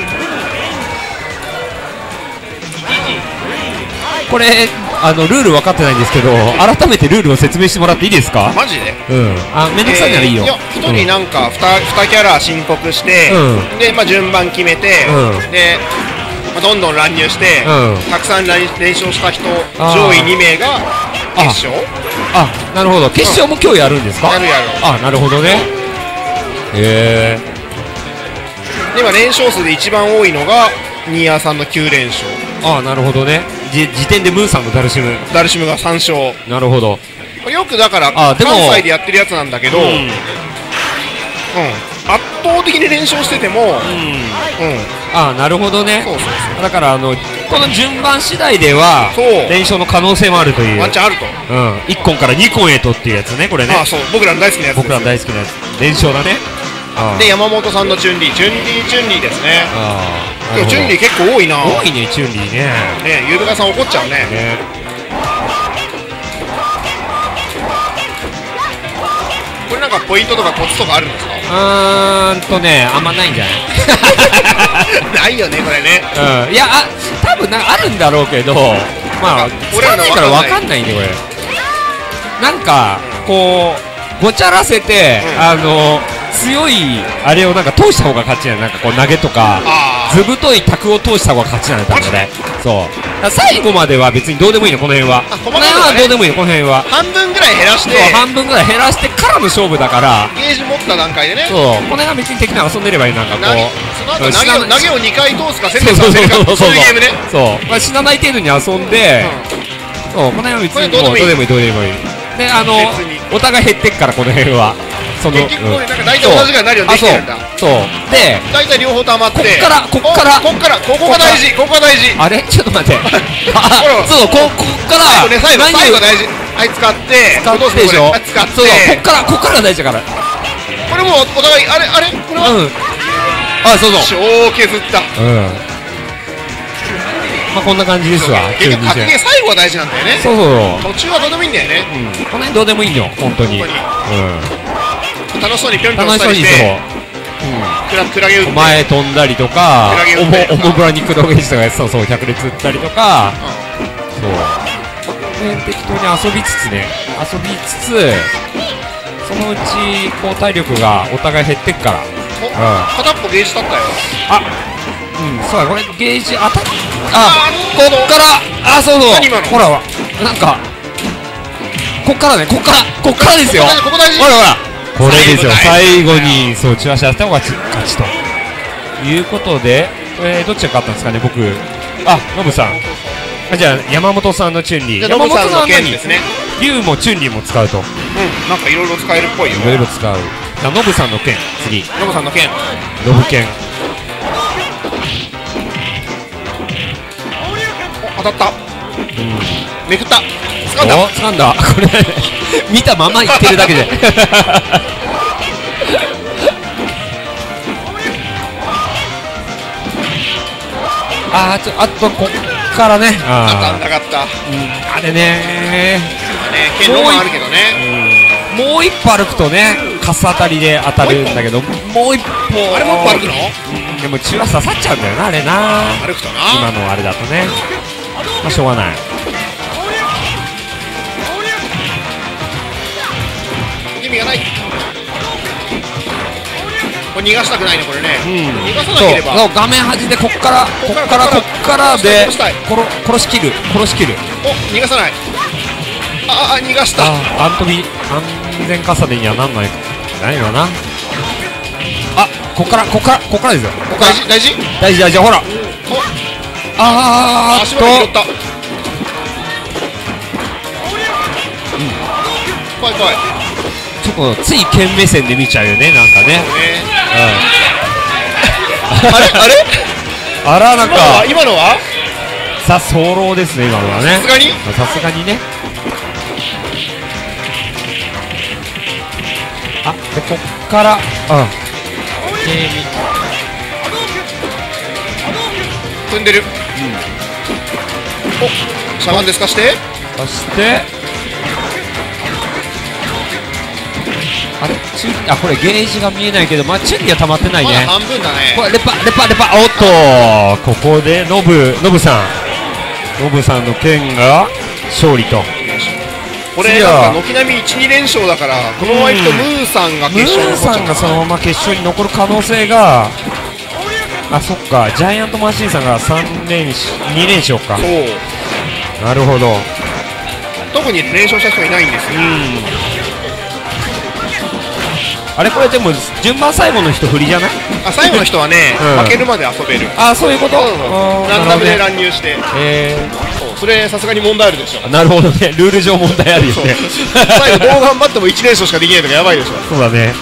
これ、あのルール分かってないんですけど、改めてルールを説明してもらっていいですか？ マジで？ うん。あ、めんどくさいならいいよ。 いや、一人なんかにキャラ申告して、で、まあ順番決めて、で、どんどん乱入して、たくさん連勝した人上位にめいが決勝。 あ、なるほど。決勝も今日やるんですか？ やるやる。 あ、なるほどね。へえ。 で、今連勝数で一番多いのがニーヤーさんのきゅうれん勝。 あ、なるほどね。じ時点でムーさんのダルシム。 ダルシムがさん勝。 なるほど。 よくだから関西でやってるやつなんだけど、うん、圧倒的に連勝してても、うん、うん、 あ、なるほどね。 そうそうそう。 だからあのこの順番次第では連勝の可能性もあるという。 ワンチャンあると。 うん。いっこからにこへとっていうやつね、これね。 あ、そう。僕らの大好きなやつです。 僕らの大好きなやつ。連勝だね。 で、山本さんのチュンリー、チュンリーチュンリーですね。ああ。チュンリー結構多いな。 多いね、チュンリーね。 ね、ゆるがさん怒っちゃうね。ね。これなんかポイントとかコツとかあるんですか？ うーんとね、あんまないんじゃない？ ないよね、これね。 うん。いや、あ、多分なあるんだろうけど、まあ使わないから分かんないんでこれ。なんかこうごちゃらせて、あの。強いあれをなんか通した方が勝ちなの。なんかこう投げとかずぶとい卓を通した方が勝ちなの多分ね。そうだ最後までは別にどうでもいいのこの辺は。この辺はどうでもいいのこの辺は。 半分ぐらい減らして半分ぐらい減らしてからの勝負だから。 ゲージ持ってった段階でね。 そうこの辺は別に敵なら遊んでればいいなんかこなうその後投げを投げをにかい通すか、攻そうそうめさせるか、 そうそうそういうゲームね。 そうまあ死なない程度に遊んで、そうこの辺は別にもうどうでもいいどうでもいいであの別にお互い減ってっからこの辺はその結局これうんなんか大体同じぐらいになるようにできてるんだ。 そうそうで大体両方溜まって、 こっからこっからおこっからここが大事、ここが大事。 あれちょっと待ってあほらそうここっから最後ね、最後何を最後大事。はい使って使ってでしょこれ使って、 そうこっからこっからが大事だからこれもうお互いあれあれこれはうんあそうそう超削った。 うんまあこんな感じですわ結局格ゲー最後が大事なんだよね。 そうそう途中はどうでもいいんだよね。 うんこの辺どうでもいいんよ本当に本うん楽しそうにぴょんぴょん楽しそうにしたりしてそうクラクラゲ打って、 前飛んだりとかクラゲ打おったりとかもおもぶらに黒ゲージとかやってたのそう百列打ったりとかそうね適当に遊びつつね遊びつつそのうちこう体力がお互い減ってっからお片っぽゲージ立ったよ。 あうんそうだこれゲージ当たっああこっからあそうそう何今のほらほらなんかこっからねこっからこっからですよここ大事ほらほらこれですよ最最後後にそう中足やった方が勝ちということで、えー、どっちが勝ったんですかね僕あノブさんあじゃあ山本さんのチュンリーじゃあノブさんの剣何ですね。 竜もチュンリーも使うとうんなんかいろいろ使えるっぽいよ。 いろいろ使うじゃあノブさんの剣次ノブさんの剣ノブ剣お当たった。 うんめくった掴んだ。 お掴んだこれ見たまま言ってるだけであーちょあとこっからね当たんあなかった。 ーあれねまあね剣のもあるけどね。 もう一歩歩くとねカス当たりで当たるんだけどもう一歩あれもう一歩歩くの？ うんでも血は刺さっちゃうんだよなあれな歩くと今な。 のあれだとねまあしょうがない意味がない。これ逃がしたくないねこれね。 うん逃がさそうなければ。 そう画面端でこっからこっからこっからで殺したい殺殺しきる殺しきるお逃がさない。ああ逃がした。 あアントビ安全重ねにはなんないないわなあこっからこっからこっからですよこっから大事大事。 大事大事ほらおあーっ足元拾っとた。怖い怖い。 ちょっとつい剣目線で見ちゃうよねなんかねねうんあれあれあらなん今のはか今のはさあ早漏ですね今のはねさすがにさすがにねあでこっからうんゲーム踏んでる。おしゃがんで透かして。 そしてあれチュンあこれゲージが見えないけどまあチュンには溜まってないねまだ半分だね。 これレパレパレパおっとここでノブノブさんノブさんの剣が勝利とこれ次はなんか軒並みいち、に連勝だからこのままいくとムーさんがム決勝にーさんがそのまま決勝に残る可能性があそっかジャイアントマシンさんがさん連勝に連勝かそうなるほど特に連勝した人いないんですよ。 あれこれでも順番最後の人振りじゃないあ最後の人はね、 うん負けるまで遊べる。 あそういうことそうそうそうあーランダムでなるほどね乱入して、 えそうそれさすがに問題あるでしょ。 ー、なるほどねルール上問題あるよそうね最後どう頑張ってもいち連勝しかできないとかやばいでしょ。 そうだね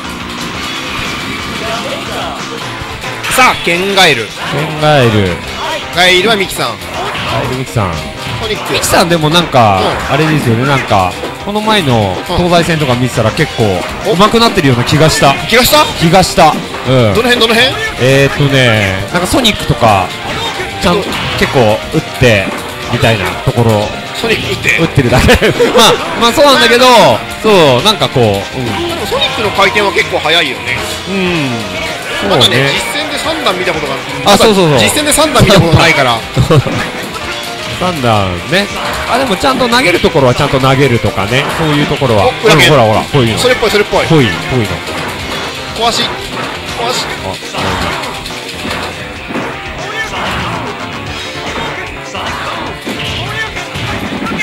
さあケンガエル考えるガエルはミキさんカエルミキさんトニックミキさんでもなんか、 うあれですよねなんかこの前の東西戦とか見てたら結構お上手くなってるような気がした気がした。 気がしたうんどの辺どの辺えーっとねなんかソニックとかちゃん結構打ってみたいなところソニック打って打ってるだけまあまあそうなんだけどそうなんかこううんでもソニックの回転は結構速いよね。 うんまだねそうね実戦でさん段見たことがあそうそうそう実戦でさん段見たことないからさん段ねあでもちゃんと投げるところはちゃんと投げるとかねそういうところはお裏剣ほらほらこういうのそれっぽいそれっぽいこういうこういうの壊し壊し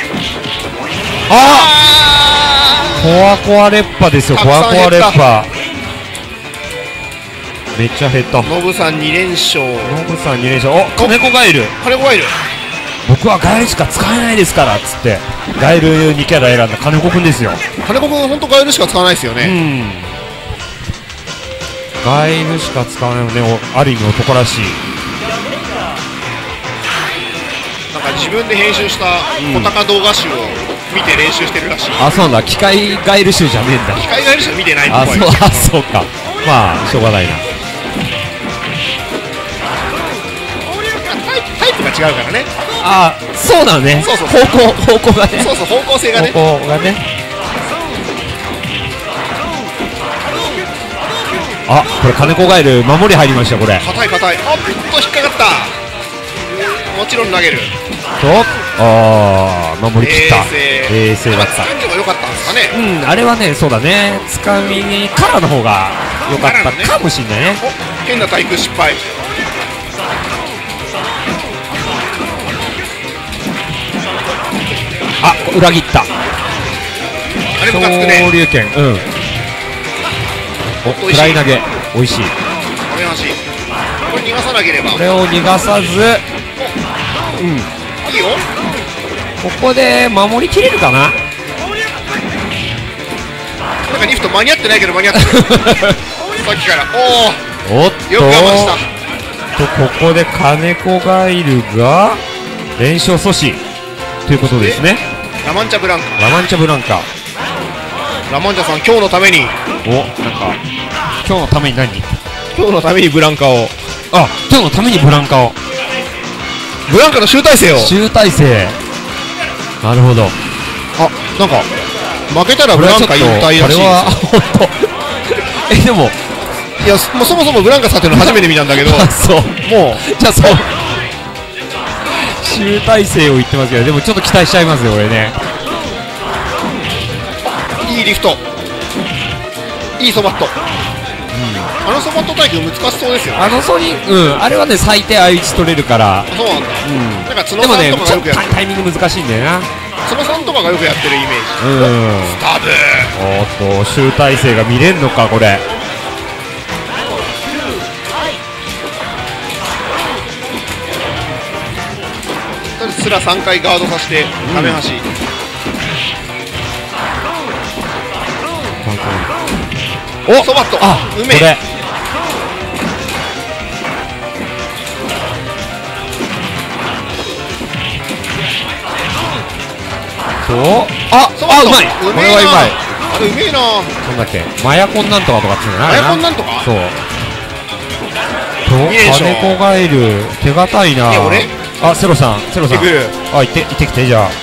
あコアコアレッパですよコアコアレッパめっちゃ減った。 ノブさんに連勝。 ノブさんに連勝。お、金子ガエル。 金子ガエル。 僕はガエルしか使えないですからっつってガエルにキャラ選んだ金子くんですよ。 金子くん本当ガエルしか使わないですよね。 うん。ガエルしか使わないのね、ある意味男らしい。 なんか自分で編集した小高動画集を見て練習してるらしい。 あ、そうなんだ。機械ガエル集じゃねえんだ。 機械ガエル集見てないっぽい。 あ、そう、あ、そうか。まあしょうがないな。 タイプタイプが違うからね。 あ、そうなのね。 そうそう、 方向方向がね。 そうそう、方向性がね。 方向がね。あ、これ金子ガエル守り入りましたこれ。 硬い硬い。あっと引っかかった。もちろん投げる。 と、ああ守り切った。 冷静冷静だった。 掴んでも良かったんですかね。 うん、あれはね、そうだね。つかみからの方が良かったかもしれないね。 お、変な対空失敗。 あ、裏切った。 あれムカつくね。 昇竜拳、うん。お、フライ投げ、美味しい。 これマジ。これ逃がさなければ。 これを逃がさず、うん。 いいよ。 ここで守りきれるかな。 なんかリフト間に合ってないけど間に合ってる。さっきから。おお。 おっと。 よく我慢した。 とここで金子ガイルが連勝阻止ということですね。 ラマンチャブランカ。 ラマンチャブランカ。 ラマンチャさん今日のために。 お、なんか今日のために何？ 今日のためにブランカを。 あ、今日のためにブランカを。 ブランカの集大成を。 集大成。なるほど。 あ、なんか負けたらブランカ引退らしいですよ。 これは本当。え、でもいや、もうそもそもブランカさんっていうの初めて見たんだけど。 そう。 もうじゃあそう。集大成を言ってますけど、でもちょっと期待しちゃいますよ俺ね。 いいリフト。いいソバット。あのソバット対空難しそうですよね。 あのソニー、うん、あれはね最低相打ち取れるから。 そうなんだ。うん。なんか角でもね、 さんとかちょっとがよくやってる。 タイミング難しいんだよな。 角さんとかがよくやってるイメージ。 うん。 スタブー。 おっと集大成が見れるのかこれ。 すらさんかいガードさせてダメ端。 お、 ソバット。 あ、 うめえ。 これと、あ、 ソバットあ、うまい。これはうまい。 あれうめえな。 なんだっけ、マヤコンなんとかとかっていうのな。 マヤコンなんとか。 そう。と、金子ガエル手堅いな。 いや俺。 あ、セロさん、セロさん。 行ってくる。 あ、行って、行ってきてじゃあ。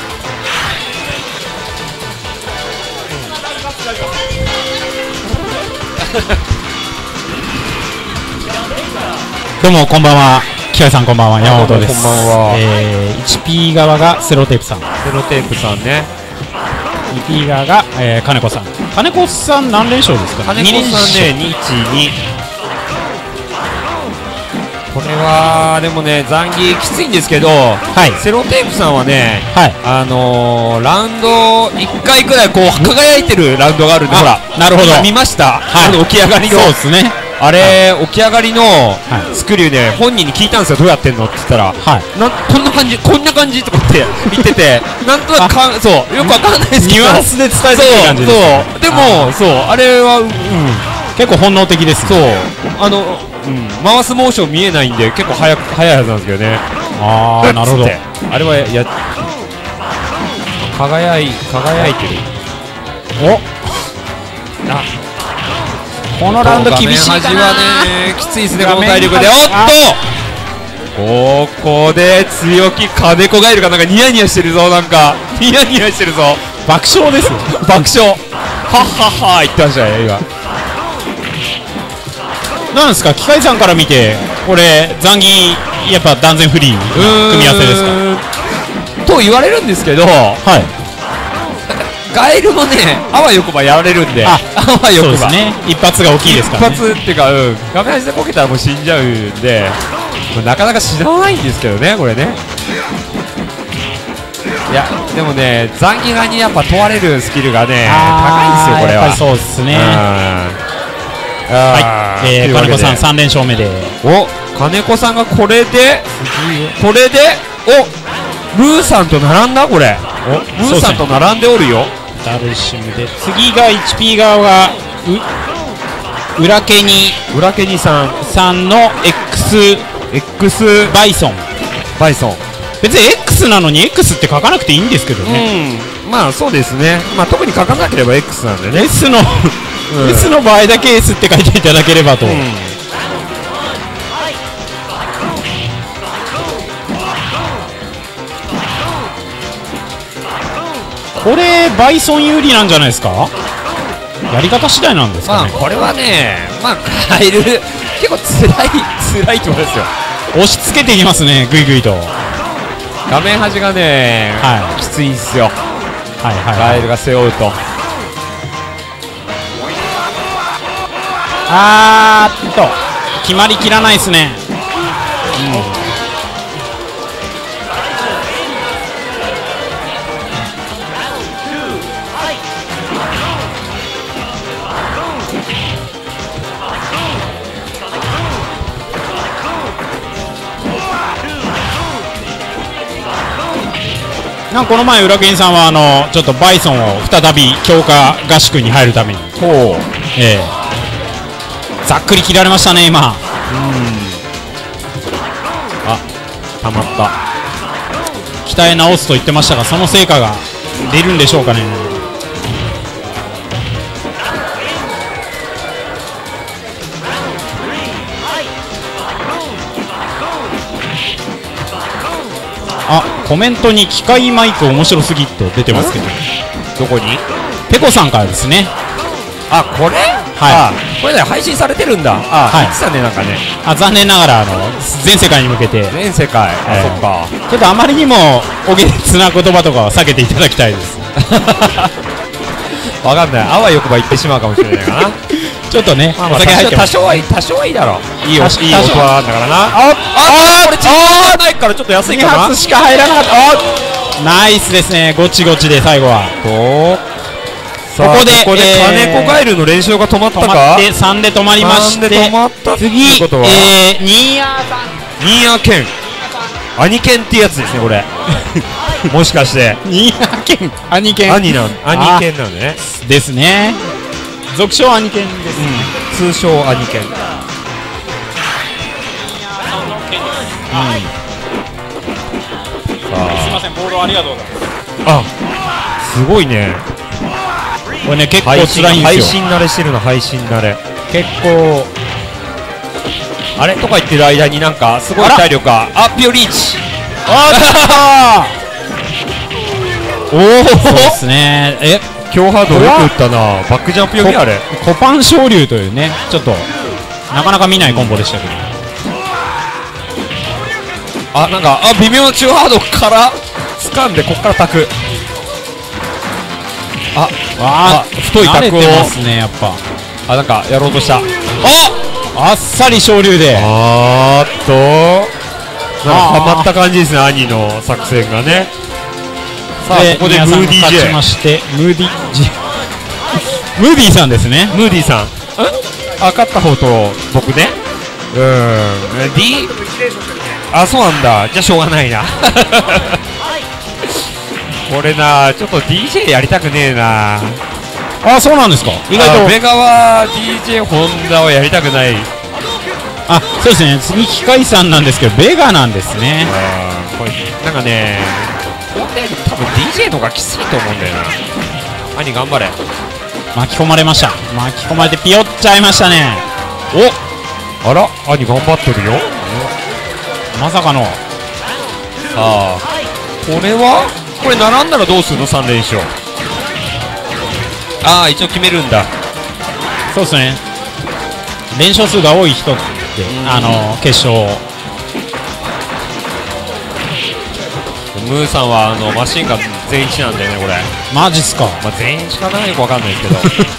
どうもこんばんは。キヨさんこんばんは。山本です。 こんばんは。 えー、ワンピー 側がセロテープさん。 セロテープさんね。 にピー 側が、えー、金子さん。金子さん何連勝ですかね。 金子さんね、にいちに。これはでもね、残儀きついんですけど、はい、セロテープさんはね、はい、あのー、ラウンドいっかいくらいこう輝いてるラウンドがあるんで、ほら、なるほど、見ました、はい、あの起き上がりの、そうですね、あれ、はい、起き上がりのスクリューで本人に聞いたんですよ、どうやってんのって言ったら、はい、なこんな感じ、こんな感じとかって言ってて、なんとなくかそう、よくわかんないですけど、ニュアンスで伝えてる感じです、そう、でも、そう、あれは、うん、結構本能的です、そう、あの、うん、回すモーション見えないんで結構早く早いはずなんですけどね。ああ、なるほど。あれはや輝い輝いてる。お、あ、このラウンド厳しいかな。端はねきついですねこの体力で。おっと、ここで強気金子がいるかなんかニヤニヤしてるぞ、なんかニヤニヤしてるぞ。爆笑です。爆笑。はっはっは言ってましたね今。 なんですか、機械さんから見てこれ残儀やっぱ断然フリーな組み合わせですかと言われるんですけど、はい、ガエルもねあわよくばやられるんで、あわよくば、そうですね、一発が大きいですからね。一発っていうか、うん、画面端でこけたらもう死んじゃうんで、なかなか死なないんですけどねこれね。いやでもね、残儀側にやっぱ問われるスキルがね高いんですよこれは。やっぱりそうですね。 はい、えー、金子さんさん連勝目で。 お、金子さんがこれでこれでおムーさんと並んだ。これおムーさんと並んでおるよ。 ダルシムで次が エイチピー 側がう裏ケニ裏ケニさんさんの X X バイソンバイソン。 別に X なのに X って書かなくていいんですけどね。 うん、まあそうですね。まあ特に書かなければ X なんでね。 S の、 うん、 S の場合だけ S って書いていただければと、うん、これバイソン有利なんじゃないですか。やり方次第なんですかね。 まあこれはね、まあ変える結構つらいつらいところですよ。 押し付けていきますね、ぐいぐいと。 画面端がね、はい、きついんすよ。はいはい、ガエルが背負うと。 あーっと決まりきらないですね。うん、なんかこの前、裏剣さんはあのちょっとバイソンを再び強化合宿に入るために、ほう、えー、ざっくり切られましたね、今。うん、 あ、たまった。 鍛え直すと言ってましたが、その成果が出るんでしょうかね。あ、コメントに機械マイク面白すぎと出てますけど、 どこに？ ペコさんからですね。 あ、これ？はい。これね、配信されてるんだ。あ、はい。言ってたね、なんかね。 あ、残念ながらあの全世界に向けて。 全世界。あ、そっか。 ちょっとあまりにもお下劣な言葉とかは避けていただきたいです。 わかんない。あわよくば言ってしまうかもしれないかな。 ちょっとね、お酒入ってます。 多少はいい、多少はいいだろう。いい音、いい音はなんだからな。 あ、 あ、これちょっとないからちょっと安いかな。 に発しか入らなかった。あ、ナイスですね。ごちごちで最後は。 ここでここで金子ガエルの連勝が止まったか。 でさんで止まりまして、次えーニーヤーさん。 ニーヤー剣。兄剣ってやつですねこれ。もしかしてニーヤー剣、兄剣。 兄なん兄剣なんでね。 ですね。俗称兄剣ですね。 通称兄剣。 すみません、ボールありがとうございます。 あ、すごいね。 これね、結構辛いんですよ。 配信慣れしてるの、配信慣れ。 結構あれとか言ってる間になんかすごい体力が。あ、ピオリーチ。 あーおお、そうですね。え、 強ハードよく打ったな。バックジャンプ読みあれ。 コパン昇竜というね、ちょっとなかなか見ないコンボでしたけど。 あ、なんか、あ、微妙な中ハードから掴んで、こっからタク。あ、あ、太いタクを。慣れてますね、やっぱ。あ、なんか、やろうとした。あ、 あっさり昇竜で。 あーっと、なんかハマった感じですね、兄の作戦がね。さあ、ここでムーディージェイ。 まして、ムーディージェイ。ムーディーさんですね。 ムーディーさん。ん？あ、勝った方と僕ね。うーん。D？あ、そうなんだ。じゃあしょうがないな。これな、ちょっと ディージェー やりたくねえな。 あ、そうなんですか。意外と。 ベガは ディージェー ホンダはやりたくない。 あ、そうですね。次機械さんなんですけど、ベガなんですね。 あ、これなんかね、多分 ディージェー の方がきついと思うんだよな。兄頑張れ。 巻き込まれました。巻き込まれてピヨっちゃいましたね。 お、あら、兄頑張ってるよ。 まさかの。さあ、これはこれ並んだらどうするの？さん連勝。ああ、一応決めるんだ。 そうですね。連勝数が多い人ってあの決勝。 ムーさんはあのマシンガン全一なんだよねこれ。 マジっすか。 まあ全一かな、よくわかんないですけど。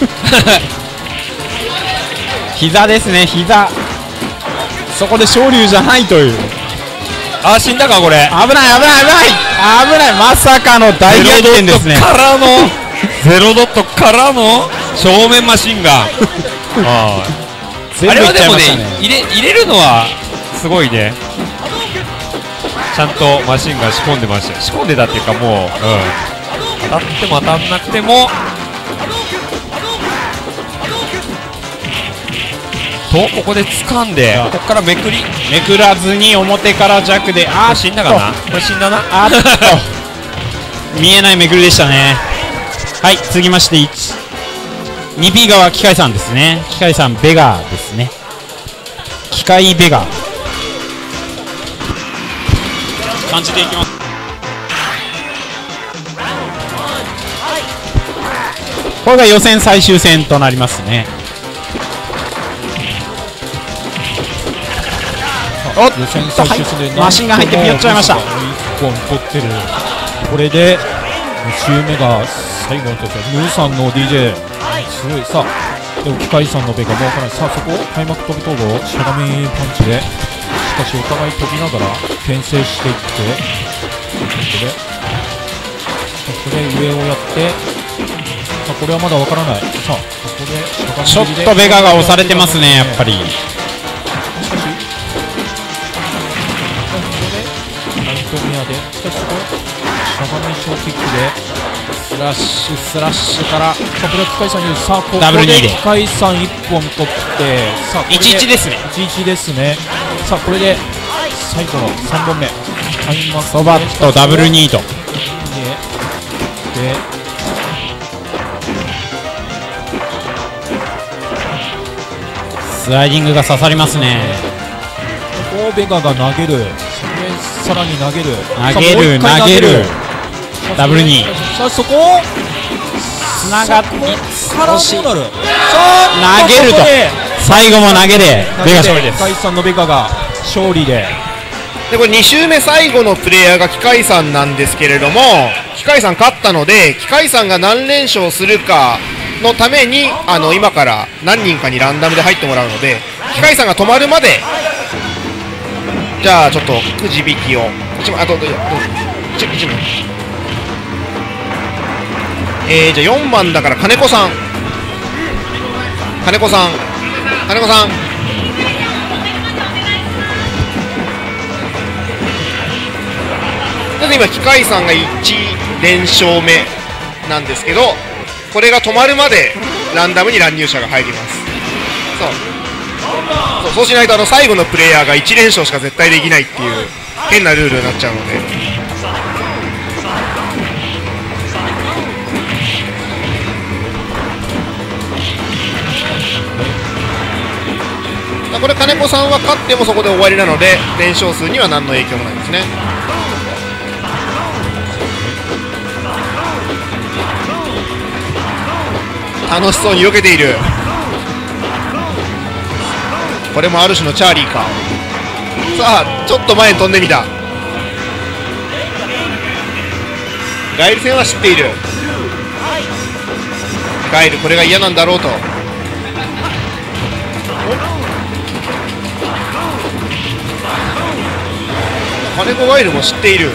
膝ですね、膝。そこで昇竜じゃないという。 あ、死んだかこれ。 危ない危ない危ない危ない。まさかの大逆転ですね。 ゼロドットからのゼロドットからの正面マシンガン。ああ、 全部いっちゃいましたね。 入れ入れるのはすごいね。ちゃんとマシンが仕込んでました。仕込んでたっていうかもう、うん、当たっても当たんなくてもとここで掴んで、ここからめくりめくらずに表から弱で、あー死んだかな。これ死んだな。 あっと見えないめくりでしたね。はい、続きまして いち にピー 側機械さんですね。機械さんベガーですね。機械ベガー感じでいきます。これが予選最終戦となりますね。おっ予選最終戦でマシンが入ってピヨっちゃいました。 いっぽん取ってる。これでに周目が最後のところ、ムーさんの ディージェー すごい。さあでも機械さんのベガもわからない。さあそこ開幕飛び逃亡しゃがみパンチで、しかしお互い飛びながら牽制していって、ここでここで上をやって、さあこれはまだわからない。さあここでしゃがみちょっとベガが押されてますね、やっぱり。 しかしナイトミアで、しかしそこしゃがみショーキックでスラッシュスラッシュから、さあこれは機械さんに、さあここダブルにでで機械さんいっぽん取って、さあこれいちいちですね。 いちいちですね。さあこれで最後のさんぼんめ開幕ソバットダブルニートで、 スライディングが刺さりますね。 ここベガが投げる、さらに投げる投げるさあもう一回投げるダブルにさあそこつながってから少しどうなる。さあ投げるとここで最後も投げでベガ勝利です。 機械さんのベガが勝利で、 でこれに周目最後のプレイヤーが機械さんなんですけれども、機械さん勝ったので、機械さんが何連勝するかのために、あの今から何人かにランダムで入ってもらうので、機械さんが止まるまで、じゃあちょっとくじ引きをいちまい、あとどうぞいちいちまい、えー、じゃあよんばんだから金子さん、金子さん金子さんまず今機械さんがいち連勝目なんですけど、これが止まるまでランダムに乱入者が入ります。そうそう、そうしないとあの最後のプレイヤーがいち連勝しか絶対できないっていう変なルールになっちゃうので、これ金子さんは勝ってもそこで終わりなので、連勝数には何の影響もないですね。楽しそうに避けている。これもある種のチャーリーか。さあちょっと前に飛んでみた。ガイル戦は知っている。ガイルこれが嫌なんだろうと。金子ガイルも知っている。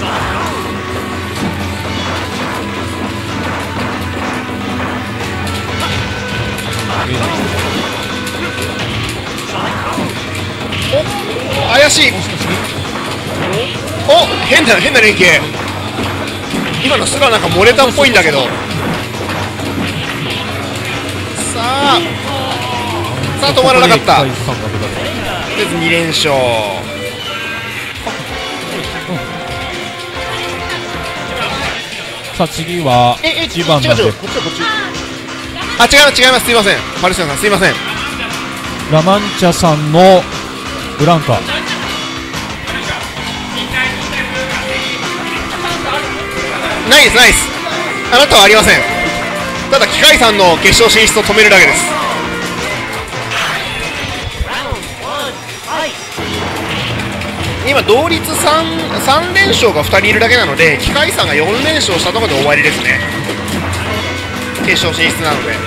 お、怪しい。お、変な変な連携。今のすらなんか漏れたっぽいんだけど。さあさあ止まらなかった。とりあえずに連勝。 さあ次はええいちばんなんで、 違う違うこっちだこっち。あ違います違います、すいません、パルセナさんすいません。 ラマンチャさんのブランカ、 ナイスナイス、あなたはありません。ただ機械さんの決勝進出を止めるだけです。今同率 3, 3連勝がふたりいるだけなので、機械さんがよん連勝したところで終わりですね。決勝進出なので。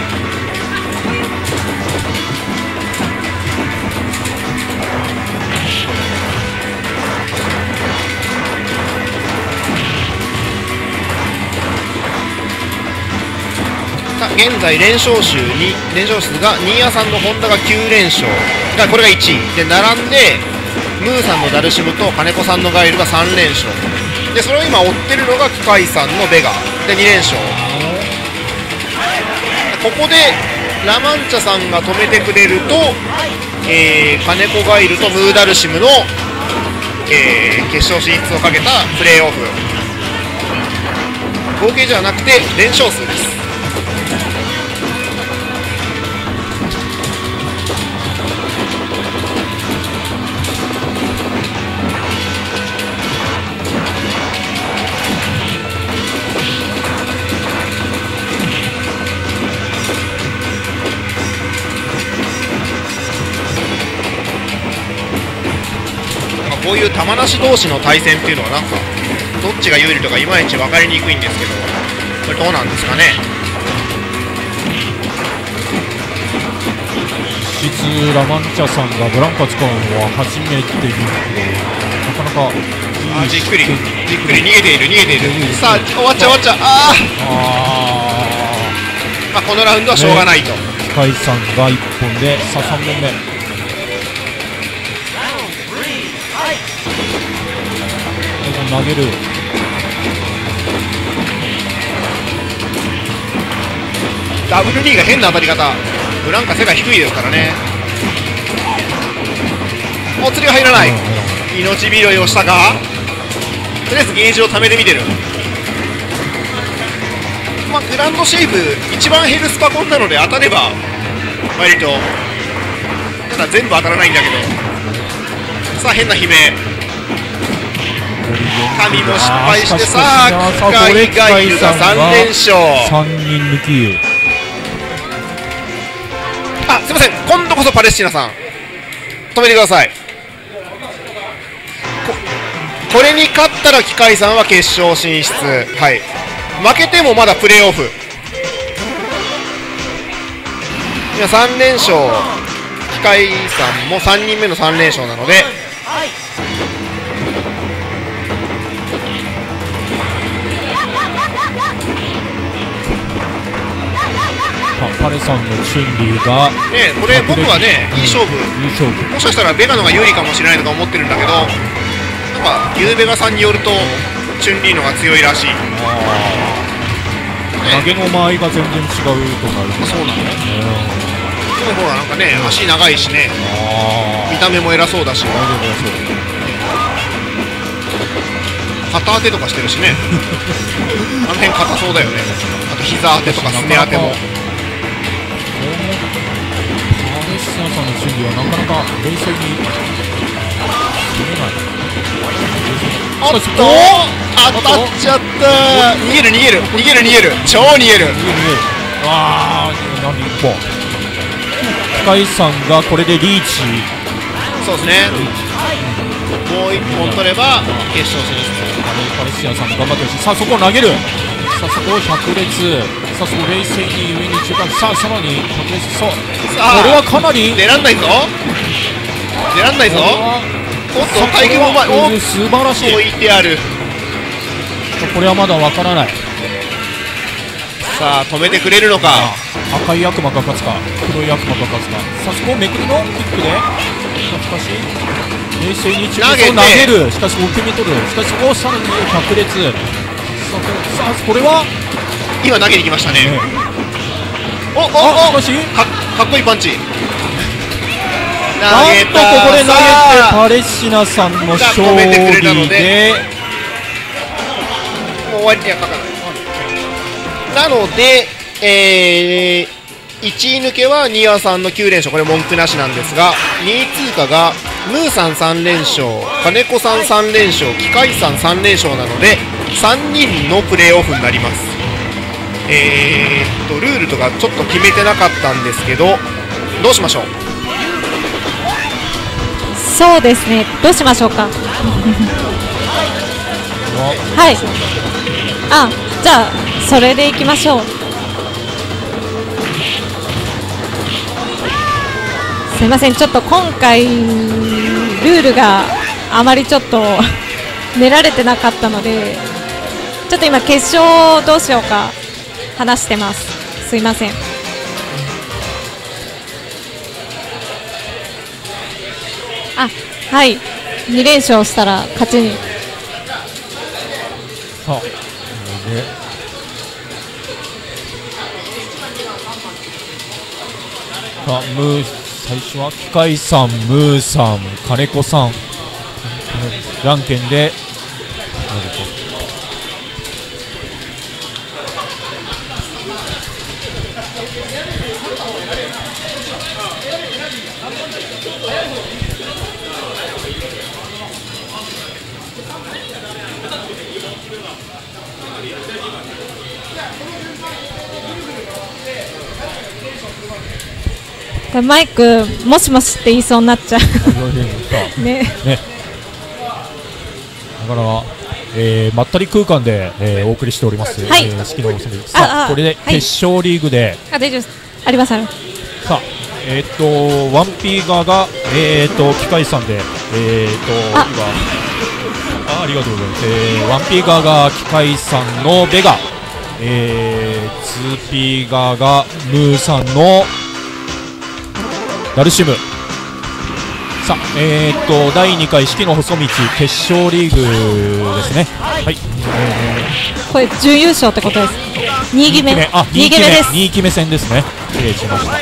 現在連勝数に連勝数が新谷さんの本田がきゅう連勝がこれがいちいで並んで、ムーさんのダルシムと金子さんのガイルがさん連勝で、それを今追ってるのが機械さんのベガでに連勝。ここでラマンチャさんが止めてくれると、えー、金子ガイルとムーダルシムの、えー、決勝進出をかけたプレーオフ、合計じゃなくて連勝数です。こういう球なし同士の対戦っていうのはなんかどっちが有利とかいまいち分かりにくいんですけど、これどうなんですかね。 実質ラマンチャさんがブランカ使うのは初めて見て、なかなかあーじっくりじっくり逃げている逃げている。さあ終わっちゃう終わっちゃう。あー、まあこのラウンドはしょうがないと。 機械さんがいっぽんで、さあさんぼんめ投げる。 ダブルリーが変な当たり方。ブランカ背が低いですからね。お釣りは入らない。命拾いをしたか。とりあえずゲージを貯めてみてる。まあグランドシェイブ一番ヘルスパコンなので当たれば割と、ただ全部当たらないんだけど。さあ変な悲鳴。神も失敗して、さあ機械ガイルがさん連勝。 さんにん抜き。 あ、すいません、今度こそパレスチナさん止めてください。 こ, これに勝ったら機械さんは決勝進出。はい、負けてもまだプレーオフ。いやさん連勝、機械さんもさんにんめのさん連勝なので、 パレさんのチュンリーが、 ね、これ僕はね、いい勝負、 いい勝負、 もしかしたらベガのが有利かもしれないとか思ってるんだけど、なんかユーベガさんによるとチュンリーのが強いらしい。 投げの間合いが全然違うとなる。 そうなの。この方がなんかね、足長いしね、見た目も偉そうだし、片当てとかしてるしねあの辺硬そうだよね。あと膝当てとかすね当ても。 パレスチナさんの準備はなかなか冷静に攻めない。 おっと当たっちゃった。逃げる逃げる逃げる逃げる超逃げる。 ああ、何一本。機械さんがこれでリーチ。 そうですね、もういっぽん取れば決勝進出。 パレスチナさんも頑張ってほしい。さあそこを投げる。さあそこを百列。さあそこ冷静に上に中間。さあさらに百列。そう、これはかなり出らんないぞ出らんないぞ。おっと体型もうまい。おっ素晴らしい。 置いてある。 これはまだわからない。 さあ止めてくれるのか。 赤い悪魔が勝つか黒い悪魔が勝つか。さあそこをめくりのキックで、しかし冷静に中間を投げる。しかし受け身取る。しかしそこをさらに百列。さあこれは今投げに来ましたね。 ねおおおしかしか, かっこいいパンチ。 なんとここで投げてパレスチナさんの勝利で、 もう終わりにはかかないなので、えー、いちい抜けはニアさんのきゅう連勝、これ文句なしなんですが、にい通過がムーさんさん連勝、金子さんさん連勝、機械さんさん連勝なのでさんにんのプレーオフになります。えーっとルールとかちょっと決めてなかったんですけど、どうしましょう。 そうですね、どうしましょうかはい、あ、じゃあそれでいきましょう。すいません、ちょっと今回ルールがあまりちょっと練られてなかったので、ちょっと今決勝どうしようか話してます。 すいません。あ、はい、に連勝したら勝ちに。 さあこれでさあムー最初は機械さん、ムーさん、金子さんじゃんけんでこれマイクもしもしって言いそうになっちゃうね。 ね、だからえー、まったり空間で、えー、お送りしております。 はい、 えー、好きなおせめさあ、 ああこれで決勝リーグで、 はい、あ、大丈夫です。ありますあります。 さあ、えー、っとワンピー側がえー、っと機械さんで、えー、っとあ今あありがとうございます。えー、ワンピー側が機械さんのベガ、えー、ツーピー側がムーさんのダルシム。さあ、えー、っとだいにかい四季の細道決勝リーグですね。はい、えー、これ準優勝ってことです。にい決め、 あ、 にい決めです。 にい決め戦ですね。失礼しました。あ、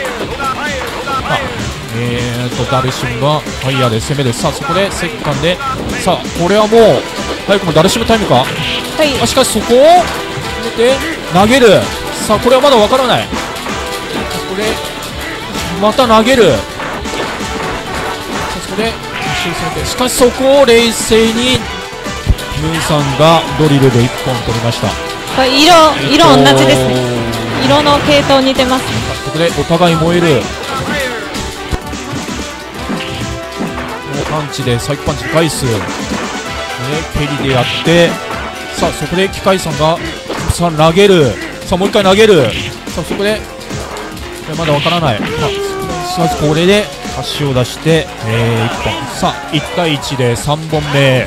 えー、っとダルシムがファイヤーで攻める。さあそこでセッカンで、さあこれはもう早くもダルシムタイムか。はい、あ、しかしそこを入れて投げる。さあこれはまだわからない。これまた投げる。それしかしそこを冷静にムーさんがドリルでいっぽん取りました。 これ色、色同じですね。色の系統似てます。 ここでお互い燃える。パンチでサイクパンチ返す、ね、蹴りでやって、さあそこで機械さんがさあ投げる。さあもう一回投げる。さあそこでまだわからない。さあこれで足を出して、えー、いっぽん。さあいちたいいちでさんぼんめ。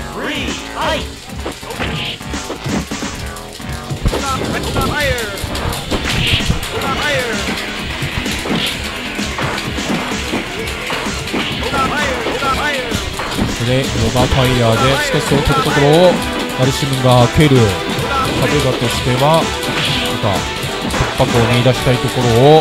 それでロバーファイヤーでしかしそのところをダルシムが蹴る。カベガとしては突破口を見出したいところを、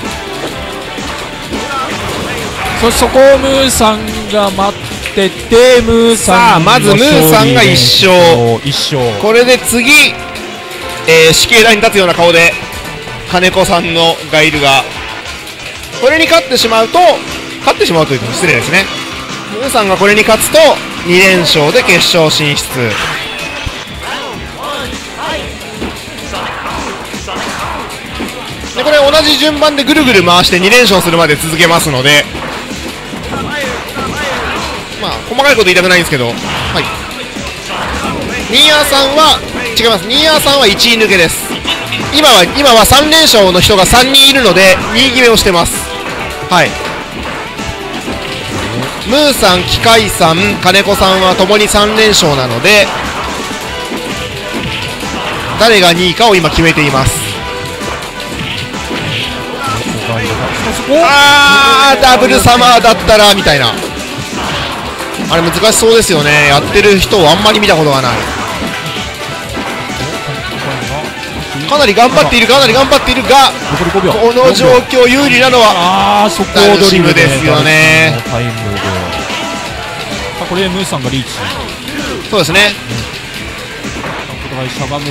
そそこをムーさんが待ってて、ムーさんまずムーさんがいっ勝。 いっ勝。 これで次、えー、死刑台に立つような顔で金子さんのガイルがこれに勝ってしまうと勝ってしまうというと失礼ですね。ムーさんがこれに勝つとに連勝で決勝進出。でこれ同じ順番でぐるぐる回してに連勝するまで続けますので、まあ細かいこと言いたくないんですけど、はい、ニーヤーさんは違います。ニーヤーさんはいちい抜けです。今は今はさん連勝の人がさんにんいるのでにい決めをしてます。はい、ムーさん、機械さん、金子さんはともにさん連勝なので誰がにいかを今決めています。あーダブルサマーだったらみたいな、あれ難しそうですよね。やってる人をあんまり見たことがない。かなり頑張っているかなり頑張っているがこの状況有利なのはあそこダルシムですよね。 タイムでこれでムーさんがリーチ。 そうですね。 お互いしゃがむ。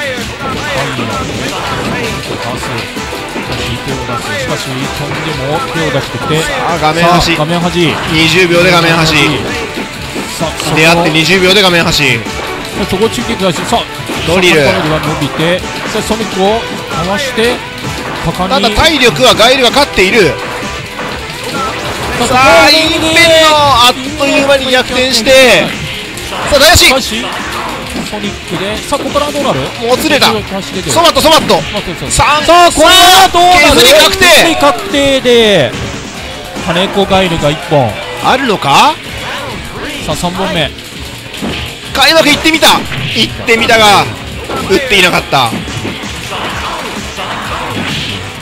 手を出す。しかし飛んでも手を出してきて、 あ画面端画面端にじゅうびょうで画面端出会ってにじゅうびょうで画面端そこ中継だし、さあドリルが伸びて、さあソニックを回してただ体力はガイルが勝っている。さあインペンのあっという間に逆転して、さあ大足ソニックで、さあここからどうなる。 もうつれた。ソマットソマットさあこれはどうなる。 削り確定削り確定で金子ガイルがいっぽんあるのか。 さあさんぼんめ開幕いってみたいってみたが打っていなかった。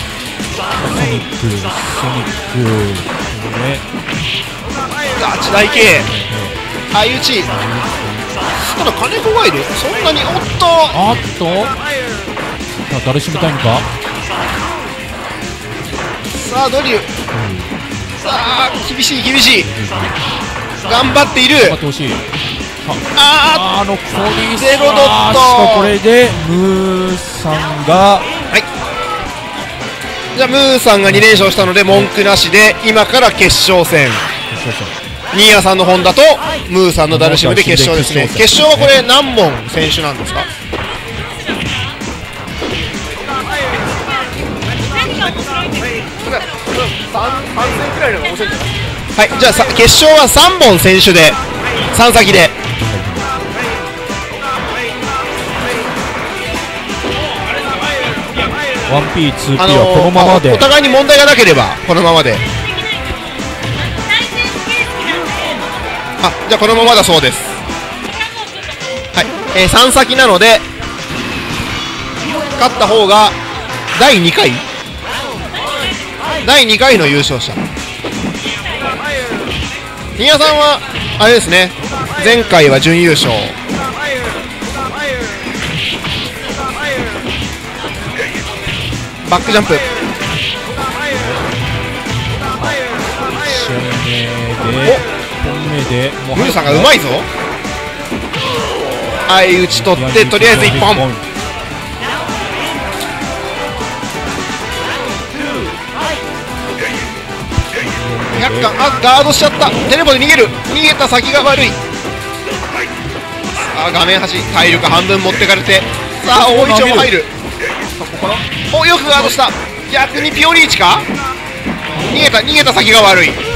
ソニックね、 ガチ大系相打ち。ただ金子がいる、そんなに。おっとあっとさあ誰しめタイムか。 さあドリュー、さあ厳しい厳しい、頑張っている。 頑張ってほしい。 ああー残りゼロドット。 さあしかもこれでムーさんがじゃあムーさんがに連勝したので文句なしで、今から決勝戦、新谷さんの本田とムーさんのダルシムで決勝ですね。決勝はこれ何問選手なんですか。はい、じゃあさ決勝はさんぼん選手でさん先で。 ワンピー、ツーピーあはこのままで、 お互いに問題がなければこのままで。あ、じゃあこのままだそうです。はい、えー、さん先なので勝った方がだいにかいだいにかいの優勝者。新谷さんはあれですね、前回は準優勝。バックジャンプ。 試合目でいっぽんめでもうムーさんがうまいぞ。相打ち取ってとりあえずいっぽん。ひゃくかん、あ、ガードしちゃった。テレポで逃げる、逃げた先が悪い。さあ画面端、体力半分持ってかれて、さあ大イチョも入る。お、よくガードした。逆にピオリーチか。逃げた逃げた先が悪い。必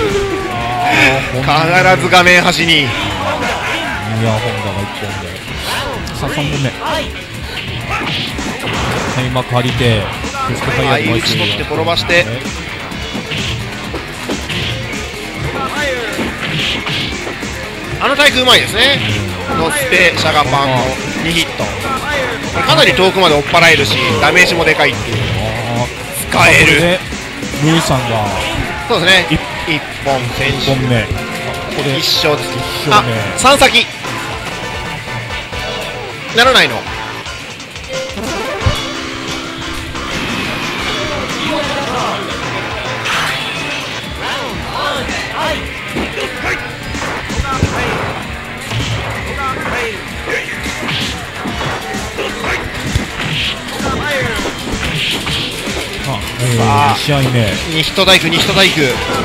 ず画面端に。 いやホンダがいっぽんで、さあさんぼんめ開幕張り手そして相打ち取って転ばして、あの体育うまいですね。乗ってシャガパンのにヒット、かなり遠くまで追っ払えるしダメージもでかいっていう。使える。 ムーさんがそうですね、いっぽん選いっぽんめ、ここで手一勝です。 一あ勝目、 さん先ならないの。 さあに試合目にヒット大工にヒット大工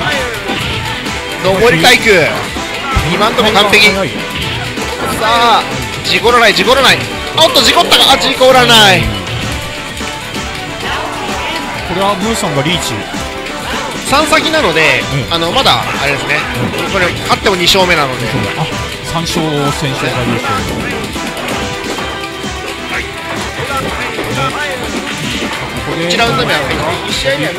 上り大工、今んとこ完璧。さあ事故らない事故らない。おっと事故ったか。あ、事故らない。 これはムーさんがリーチ。 さん先なので、 うん、 あのまだあれですね、これ勝ってもに勝目なので。 あ、さん勝先勝が優勝。 いちラウンド目は入っていち試合目は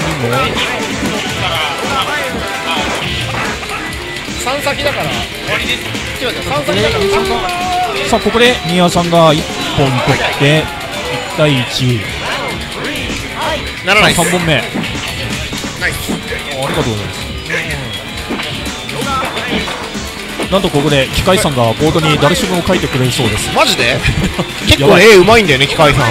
さん先だから終わりです。違う違う、さん先だからさあここで新谷さんがいっぽん取っていちたいいちならないです。 さんぼんめナイス。 ありがとうございます。なんとここで機械さんがボードにダルシムを書いてくれるそうです。 マジで結構絵うまいんだよね機械さん。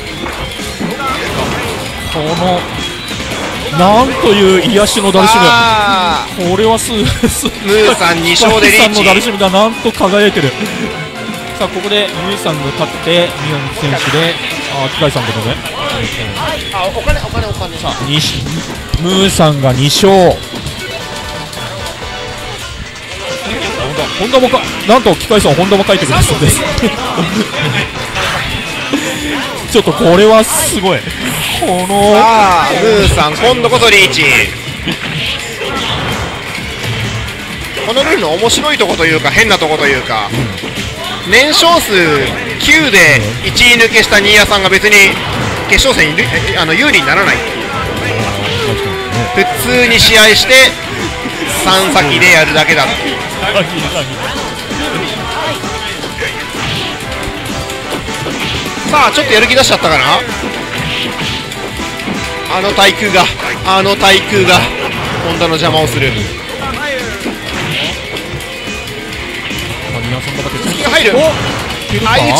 このなんという癒しのダルシム。これはすすムーさんに勝でリーチ。 機械さんのダルシムがなんと輝いてる。さあここでムーさんが勝ってミオン選手で、あ、機械さんことね。 あ、お金お金お金。 さあにムーさんがに勝。ホンダもか、なんと機械さんホンダも書いてくれるそうです。ちょっとこれはすごい。このさあムーさん今度こそリーチ。このルールの面白いとこというか変なとこというか、年少数きゅうでいちい抜けした新谷さんが別に決勝戦にあの有利にならない。普通に試合してさん先でやるだけだっていう。さあちょっとやる気出しちゃったかな。 あの対空があの対空が本田の邪魔をする。 ニアさんが突きが入る。相打ち。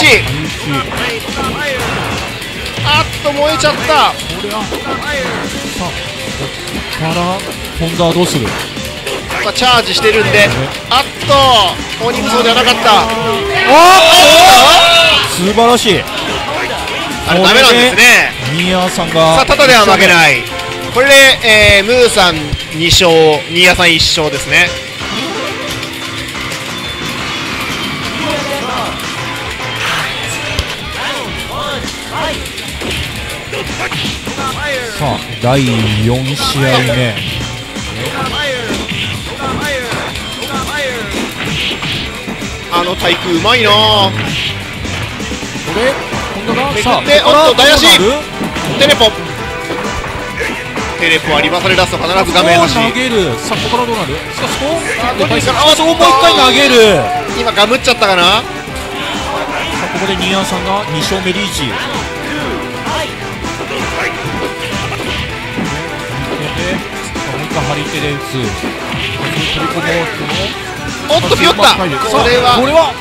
あっと燃えちゃった。 これはさあここから本田はどうする。 まあチャージしてるんで、あっと鬼無双ではなかった。 素晴らしい。 あれダメなんですね。 ニアさんがさあただでは負けない。これで、えー、ムーさんに勝、ニーヤさんいっ勝ですね。 さあだいよん試合目。 あの対空うまいな。 これ本田がさあでおっと大足どうなる。 テレポテレポはリバサレ出すと必ず画面端。 投げる。さあここからどうなる。しかしこう対戦。 ああそうもう一回投げる。 今ガムっちゃったかな。 さあここでニアさんがに勝目リーチ。張り手で打つ。 おっとピヨった。これはこれは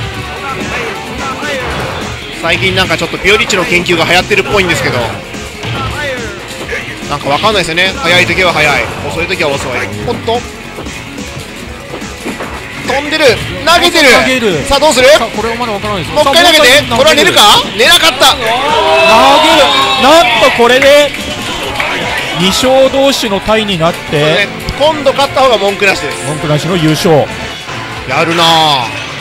最近なんかちょっとピオリッチの研究が流行ってるっぽいんですけど、なんかわかんないですよね。速い時は速い、遅い時は遅い。おっと飛んでる、投げてる。さあどうする。 これはまだわからないです。 もう一回投げて。これは寝るか。寝なかった。 投げる。なんとこれでに勝同士のタイになって、 今度勝った方が文句なしです。 文句なしの優勝。 やるなぁ。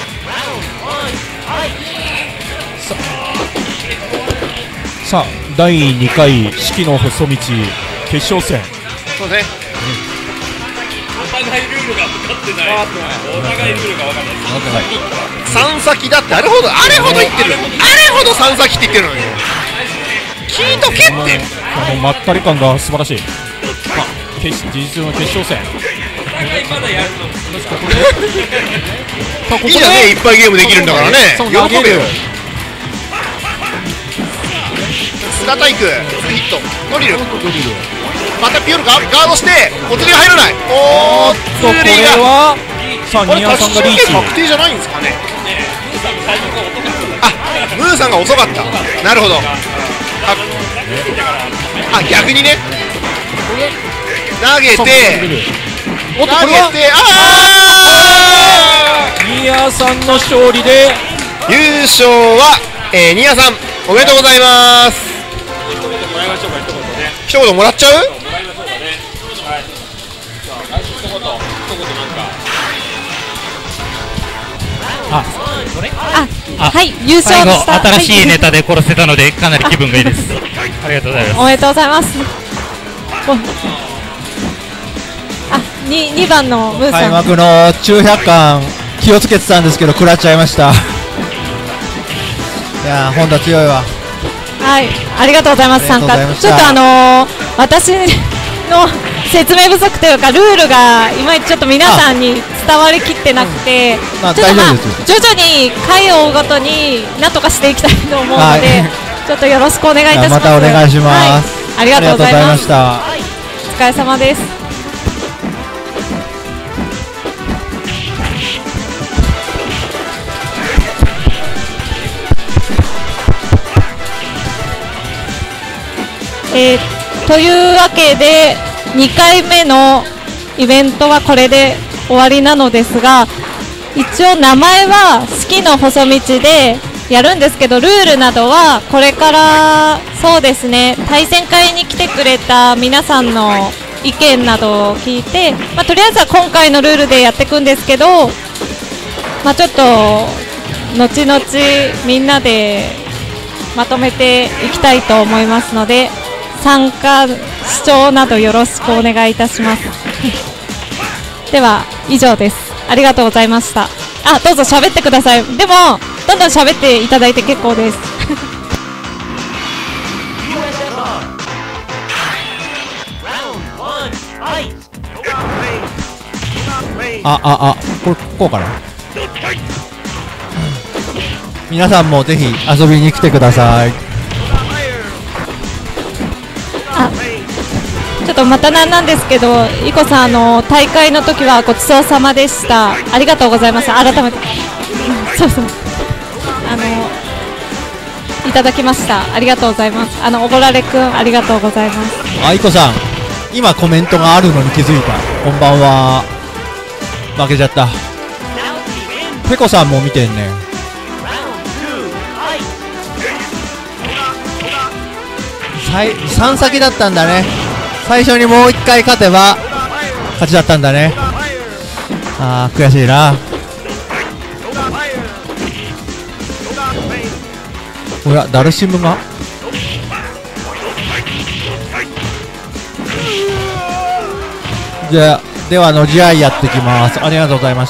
さあだいにかい四季の細道決勝戦。 そうですね。 お互いルールが分かってない。お互いルールが分かんない。 三先だってあれほどあれほど言ってる。あれほど三先って言ってるのに聞いとけって。 このまったり感が素晴らしい。まあ決事実上の決勝戦。 お互いまだやるの。 ここでさあここでいいじゃんね、いっぱいゲームできるんだからね。 そう喜べよ。 投げる。 菅田行くヒットドリル。またピオルか。ガードしてお釣りが入らない。おーっとこれはさあこれニアさんがリーチ。 確定じゃないんですかね。あムーさんが遅かった。なるほど。ああ逆にね。投げておっとこ投げれはてああニアさんの勝利で優勝は、えー、ニアさんおめでとうございます。一言もらっちゃう。 あ、はい、優勝最後した。 新しいネはタで殺せたのでかなり気分がいいです。ありがとうございます。 おめでとうございます。おあ、ににばんのムーさん。 開幕の中百巻気をつけてたんですけど食らっちゃいました。いやー、本田強いわ。 はい、ありがとうございます。参加。 ありがとうございましたちょっとあのー、私の説明不足というかルールがいまいちちょっと皆さんに伝わりきってなくて、 まあちょっとまあ大丈夫です徐々に回を追うごとになんとかしていきたいと思うので、 はいちょっとよろしくお願いいたします。 またお願いします。 はい、ありがとうございます。 した。 お疲れ様です。えー、というわけでにかいめのイベントはこれで終わりなのですが、一応名前は四季の細道でやるんですけど、ルールなどはこれからそうですね、対戦会に来てくれた皆さんの意見などを聞いて、まあ、とりあえずは今回のルールでやっていくんですけど、まあ、ちょっと後々みんなでまとめていきたいと思いますので、参加視聴などよろしくお願いいたします。では以上です。ありがとうございました。あ、どうぞ喋ってください。でもどんどん喋っていただいて結構です。 あ、あ、あ、これ、こうかな。皆さんもぜひ遊びに来てください。 あ、 っとまたなんなんですけど、イコさん、あの大会の時はごちそうさまでした。ありがとうございました。改めてそうそうあのいただきました。ありがとうございます。あのおごられくん、ありがとうございます。 あいこさん、今コメントがあるのに気づいた。こんばんは。負けちゃった。ペコさんも見てんね。さん先だったんだね。最初にもういっかい勝てば勝ちだったんだね。あー悔しいな。おやダルシムがじゃあではの試合やってきます。ありがとうございました。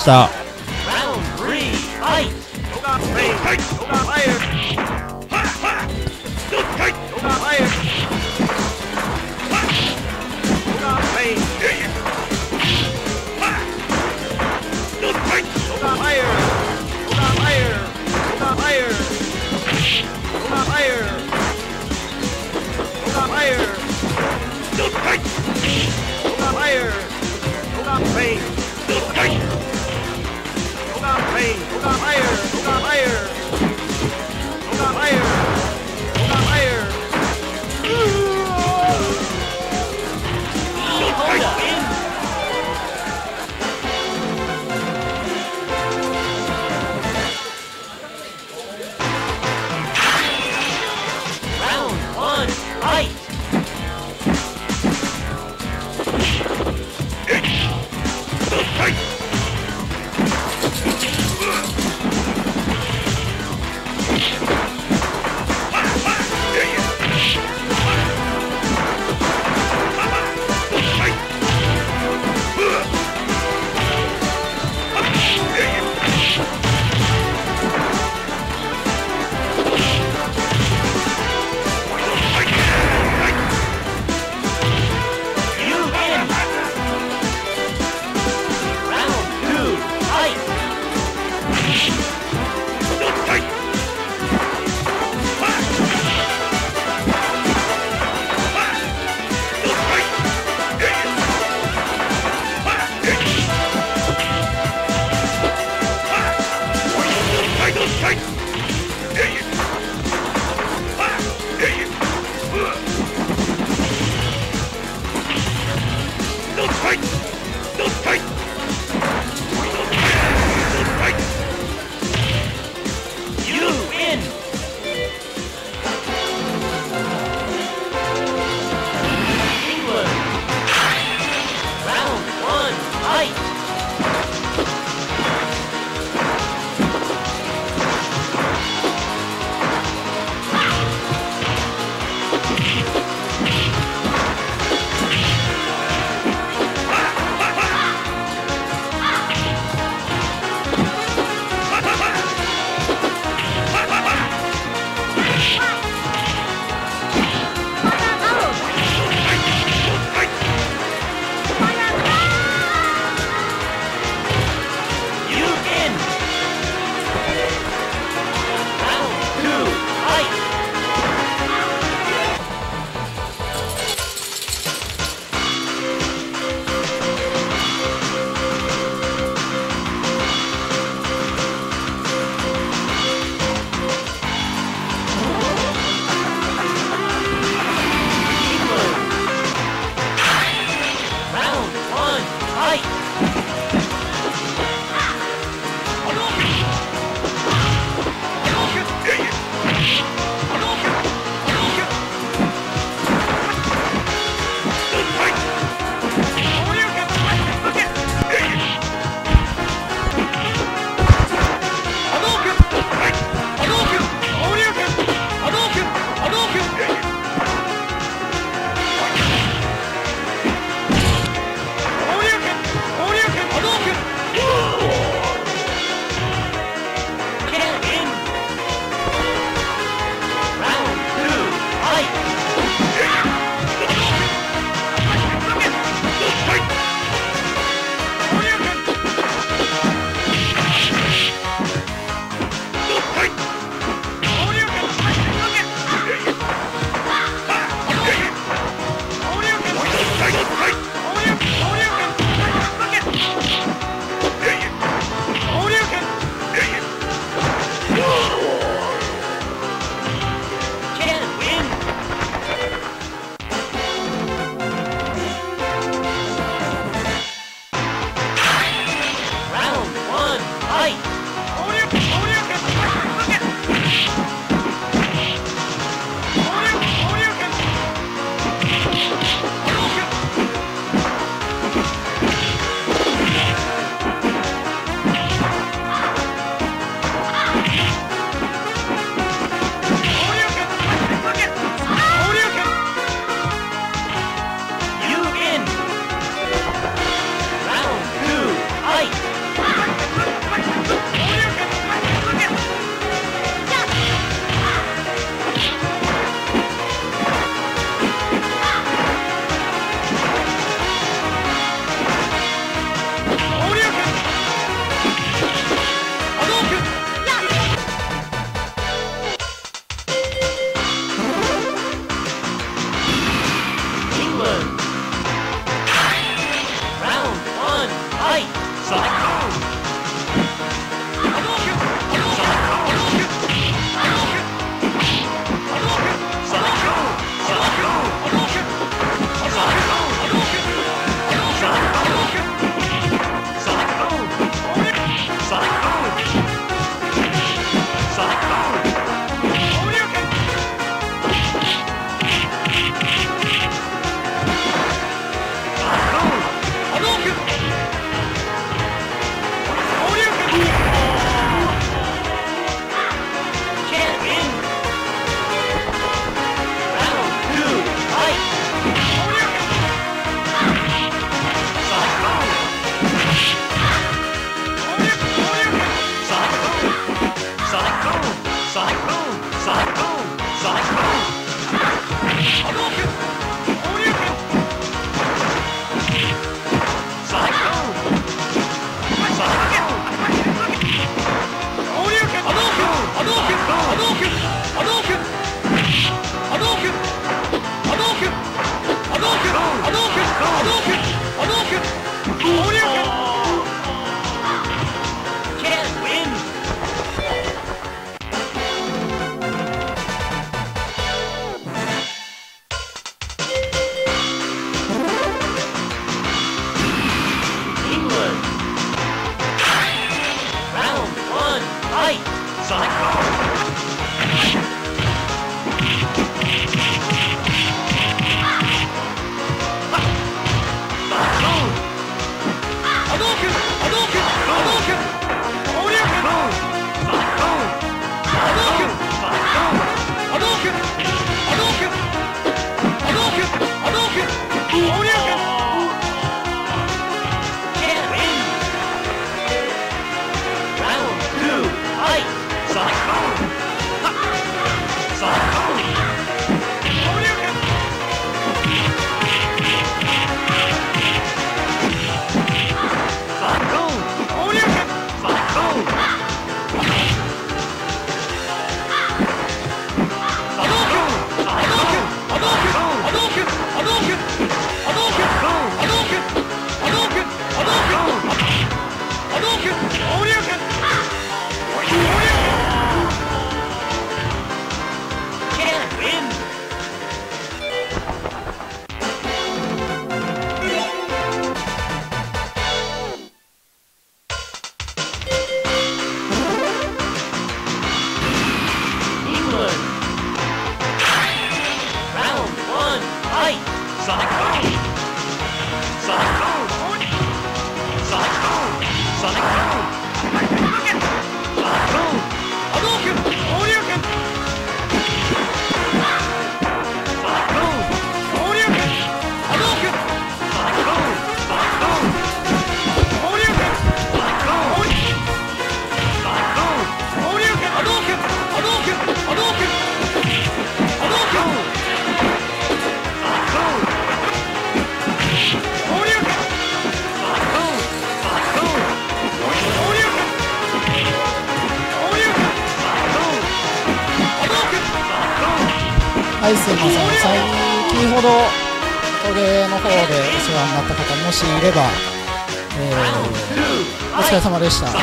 はい、すいません。先ほどトゲの方でお世話になった方もしいれば、えー、お疲れ様でした、えー、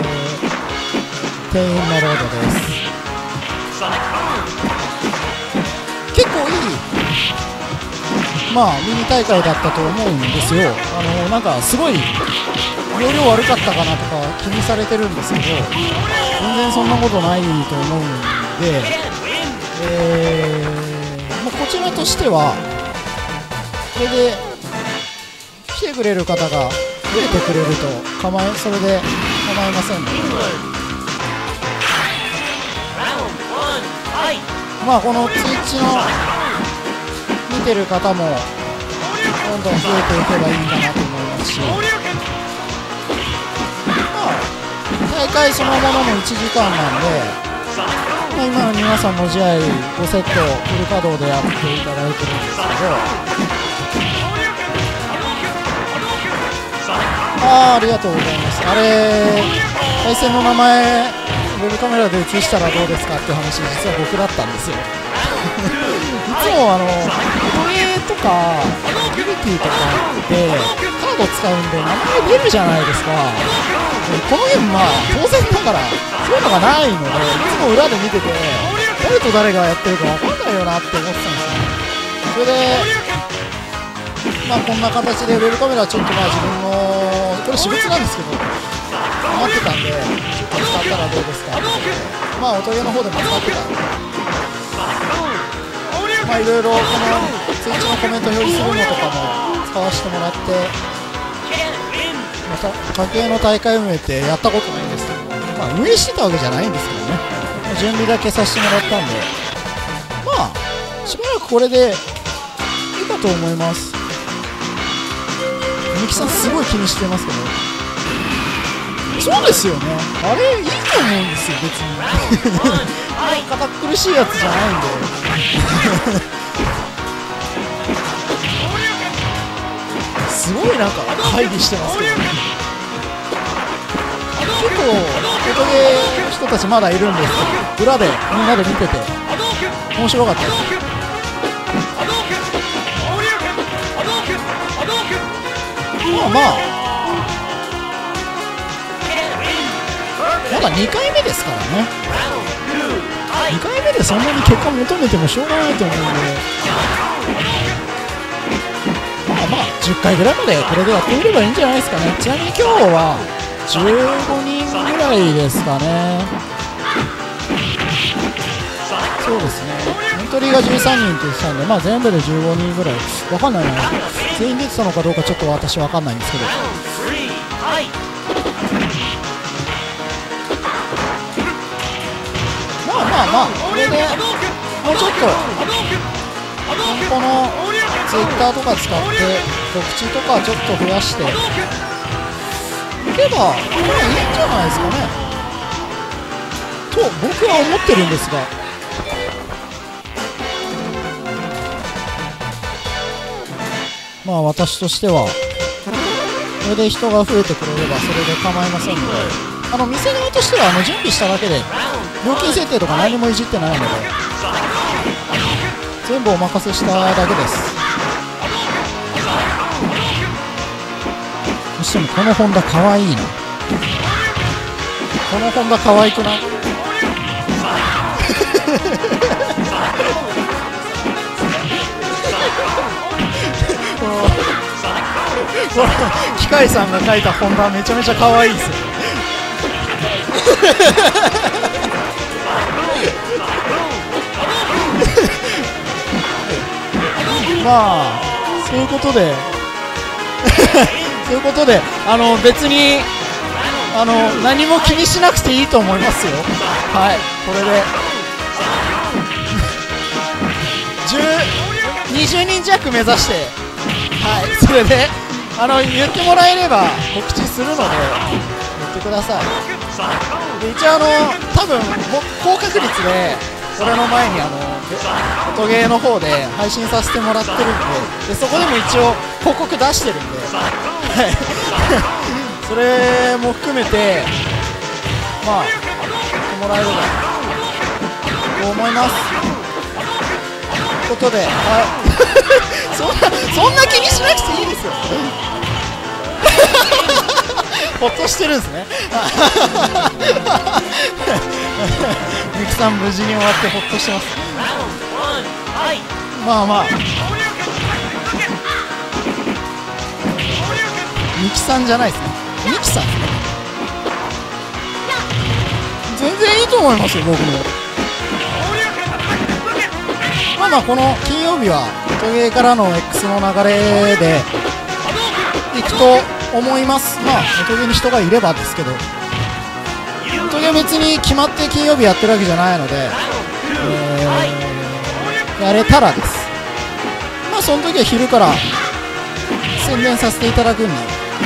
店員のロードです。結構いい、まあミニ大会だったと思うんですよ。あのなんかすごい容量悪かったかなとか気にされてるんですけど、全然そんなことないと思うんで、えー、もうこちらとしてはこれで来てくれる方が増えてくれると構えそれで構いませんので、まあこのツイッチの見てる方もどんどん増えていけばいいかなと思いますし、まあ大会そのものもいちじかんなんで、まあ、今の皆さんの試合ごセットフル稼働でやっていただいてるんですけど、あーありがとうございます。あれ対戦の名前ウェブカメラで映したらどうですかっていう話、実は僕だったんですよ。いつもあのトゲとかギルティとかでカード使うんで名前出るじゃないですか。このゲームまあ当然ながらそういうのがないので、いつも裏で見てて誰と誰がやってるか分かんないよなって思ってたんですよ。それでまあこんな形でウェブカメラちょっとまあ自分のこれ私物なんですけど余ってたんでちょっと使ったらどうですかってまあおとげの方でも使ってたんで、まあいろいろこのツイッチのコメント表示するのとかも使わせてもらって、また家計の大会運営ってやったことないんですけど、まあ運営してたわけじゃないんですけどね、準備だけさせてもらったんで、まあしばらくこれでいいかと思います。みきさんすごい気にしてますけど、そうですよね、あれいいと思うんですよ別に。堅苦しいやつじゃないんですごいなんか会議してますけどね。結構音ゲーの人たちまだいるんですけど、裏でみんなで見てて面白かったです。まあまあまだにかいめですからね。にかいめでそんなに結果求めてもしょうがないと思うんで、まあまあじゅっかいぐらいまでこれでやってみればいいんじゃないですかね。ちなみに今日はじゅうごにんぐらいですかね。そうですね、エントリーがじゅうさんにんって言ってたんで、まあ全部でじゅうごにんぐらい、わかんないな、全員出てたのかどうかちょっと私わかんないんですけど、まあまあまあこれでもうちょっとこのツイッターとか使って告知とかちょっと増やしていけば、まあいいんじゃないですかねと僕は思ってるんですが、まあ私としてはこれで人が増えてくれればそれで構いませんので、あの店側としてはあの準備しただけで料金設定とか何もいじってないので全部お任せしただけです。にしてもこのホンダかわいいな、このホンダかわいくない？機械さんが描いたホンダめちゃめちゃかわいいですよ。まあそういうことでそういうことであの別にあの何も気にしなくていいと思いますよ。はい、これでにじゅうにん弱目指して、はい、それであの言ってもらえれば告知するので言ってください。で一応あの多分高確率で俺の前にあの音ゲーの方で配信させてもらってるんで、でそこでも一応広告出してるんで、はいそれも含めてまあ言ってもらえればと思います。ということで、はいそんなそんな気にしなくていいですよほっとしてるんですねみきさん無事に終わってほっとしてます。まあまあみきさんじゃないですね、みきさんですね。全然いいと思いますよ僕も。まあまあこの金曜日は音ゲーからの X の流れでいくと思います。まあ音ゲーに人がいればですけど、音ゲー別に決まって金曜日やってるわけじゃないので、えー、やれたらです。まあその時は昼から宣伝させていただくんで、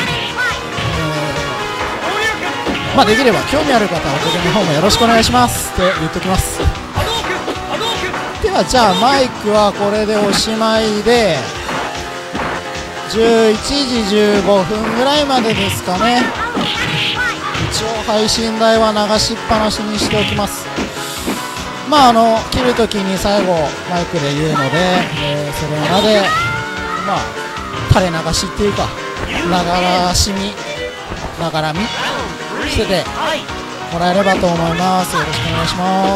えー、まあできれば興味ある方は音ゲーの方もよろしくお願いしますって言っときます。ではじゃあマイクはこれでおしまいで、じゅういちじじゅうごふんぐらいまでですかね。一応配信台は流しっぱなしにしておきます。まああの切るときに最後マイクで言うので、えー、それまでまあ垂れ流しっていうかながらしみながらみしててもらえればと思います。よろしくお願いします。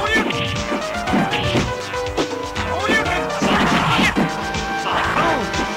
Sonic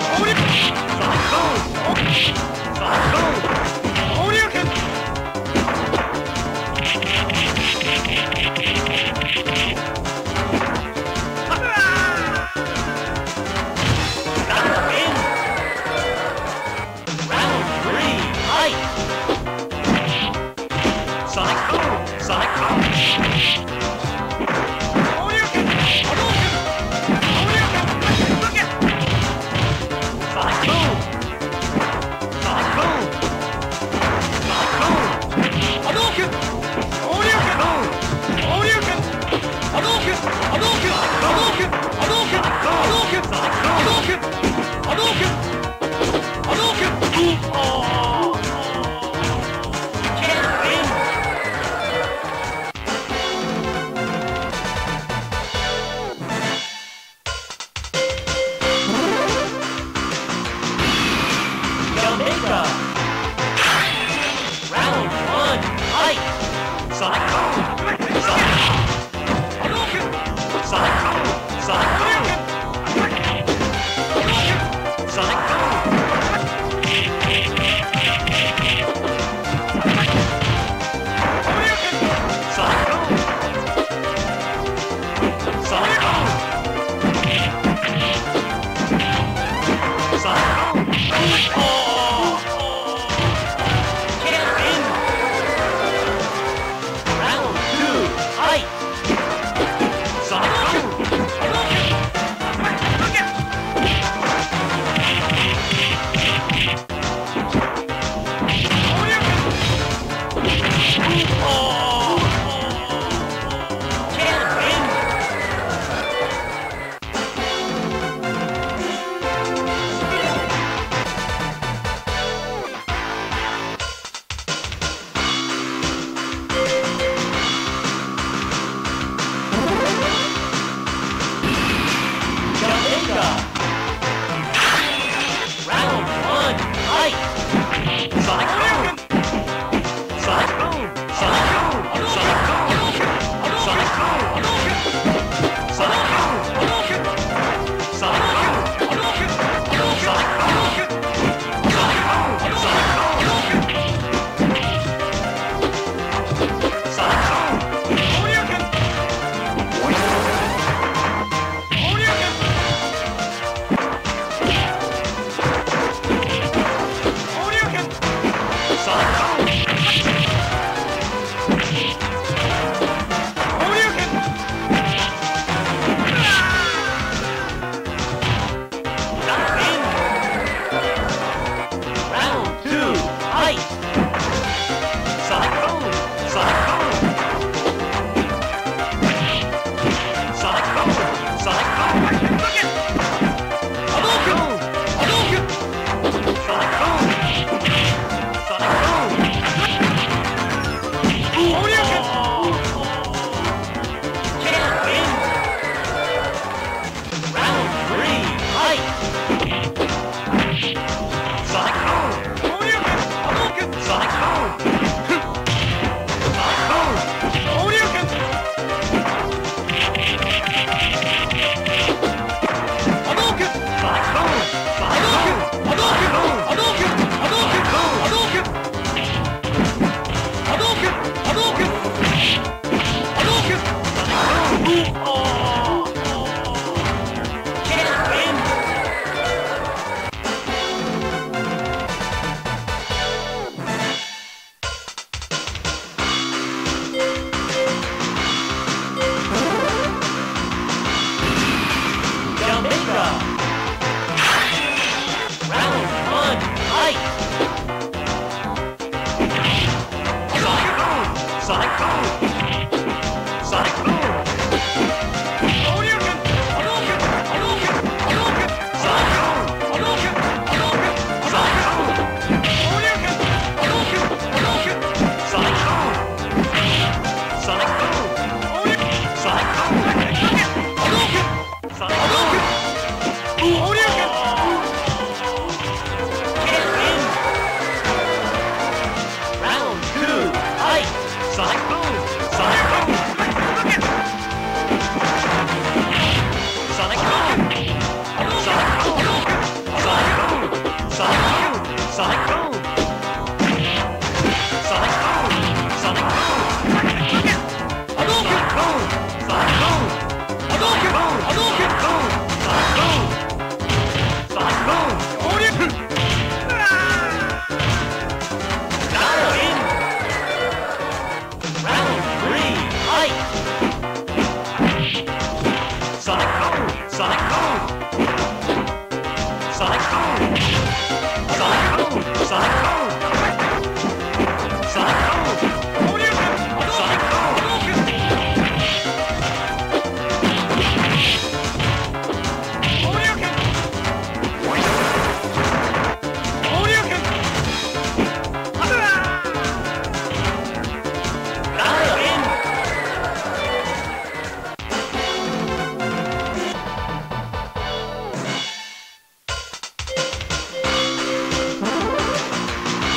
は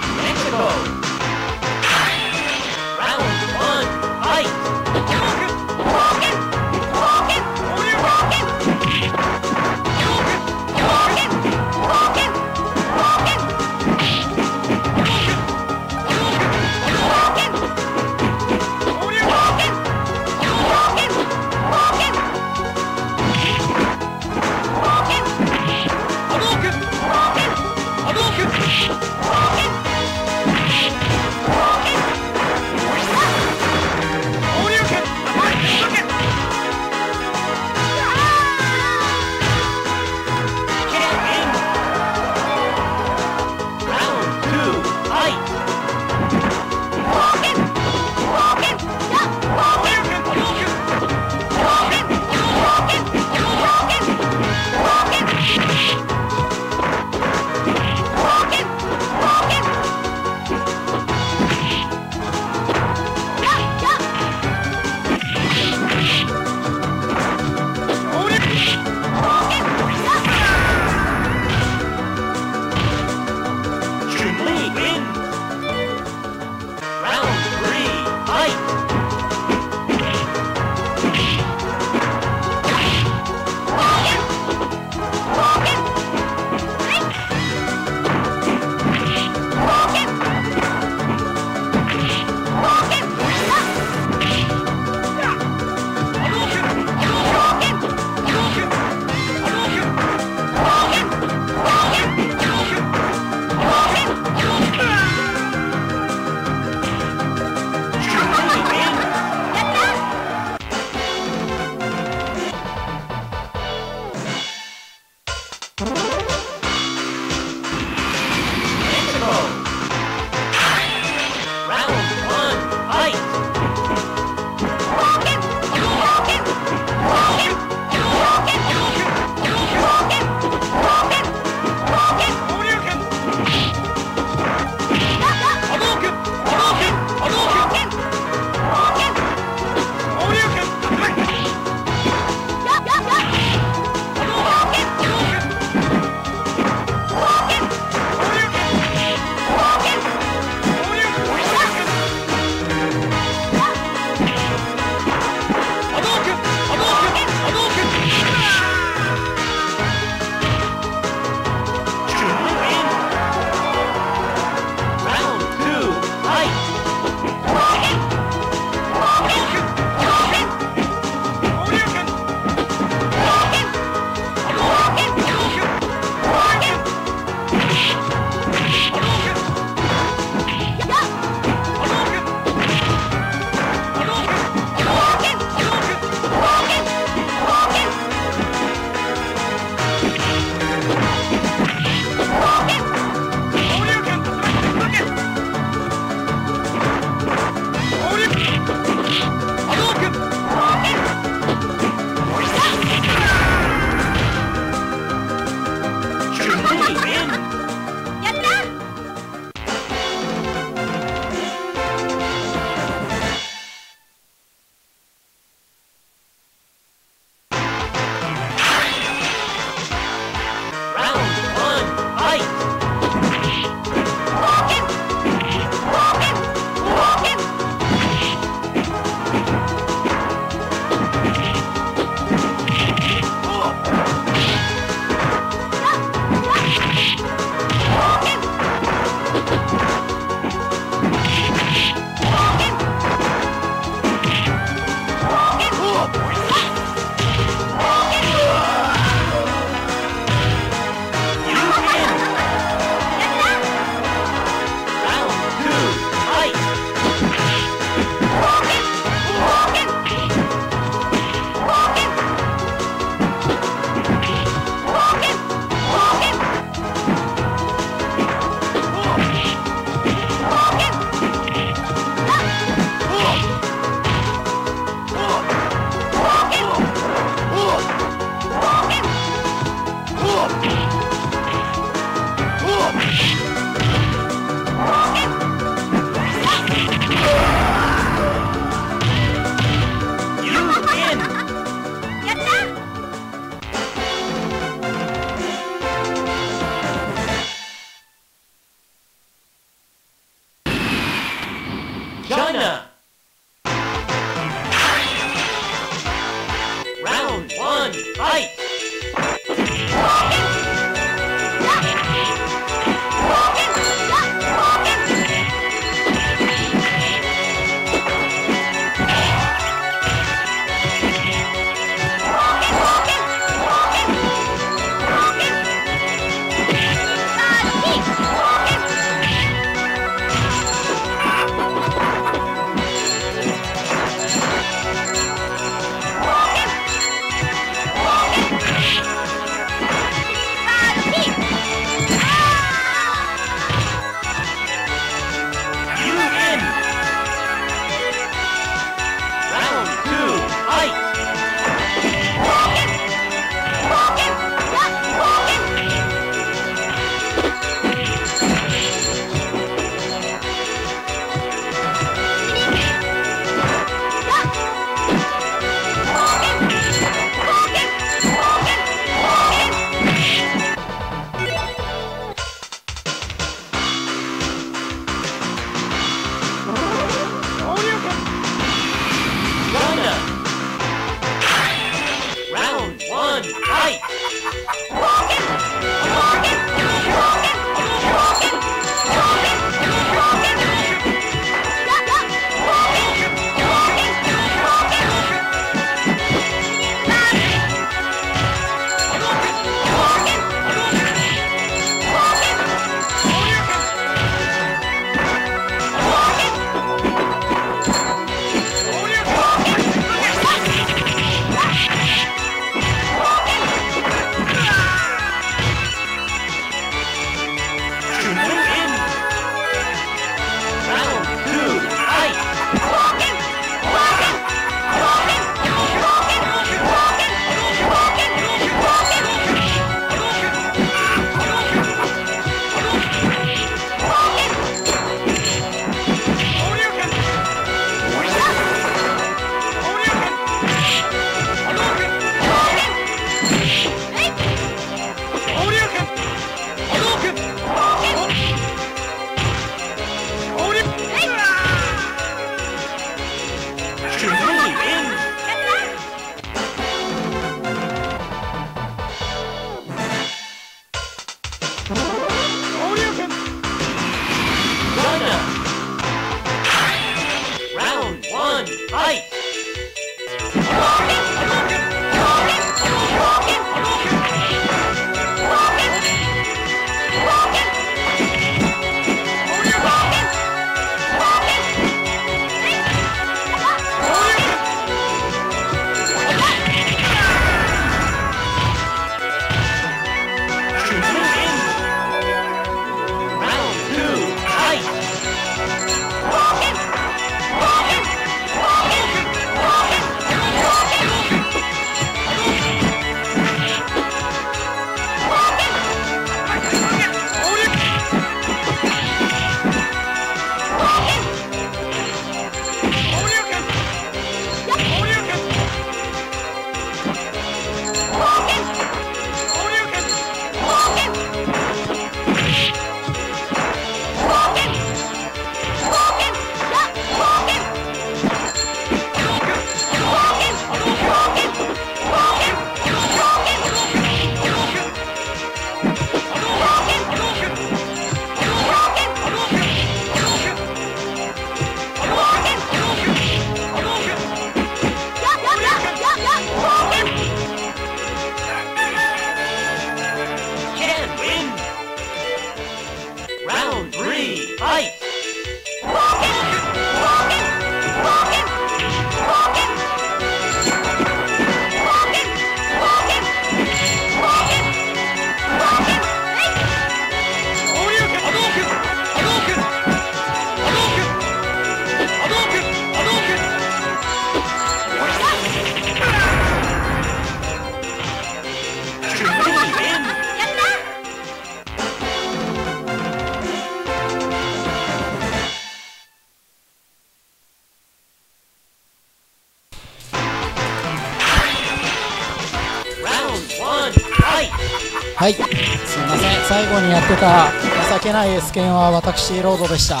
はい、すみません、最後にやってた情けないエスケンは私ロードでした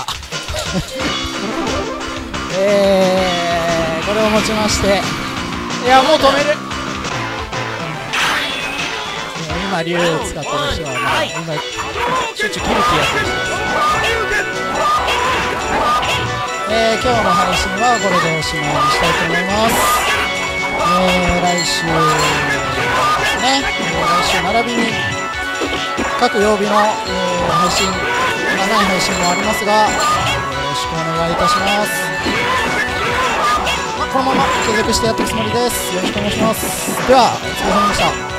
えー、これをもちまして、いやもう止める、今竜を使ってる人は、まあ、今しょっちゅうキルキやってる人です、えー、今日の配信はこれでおしまいにしたいと思います。えー、来週ですね、えー、来週並びに各曜日の、えー、配信、長い配信もありますが、えー、よろしくお願いいたします。まあ、このまま継続してやっていくつもりです。よろしくお願いします。では、お疲れ様でした。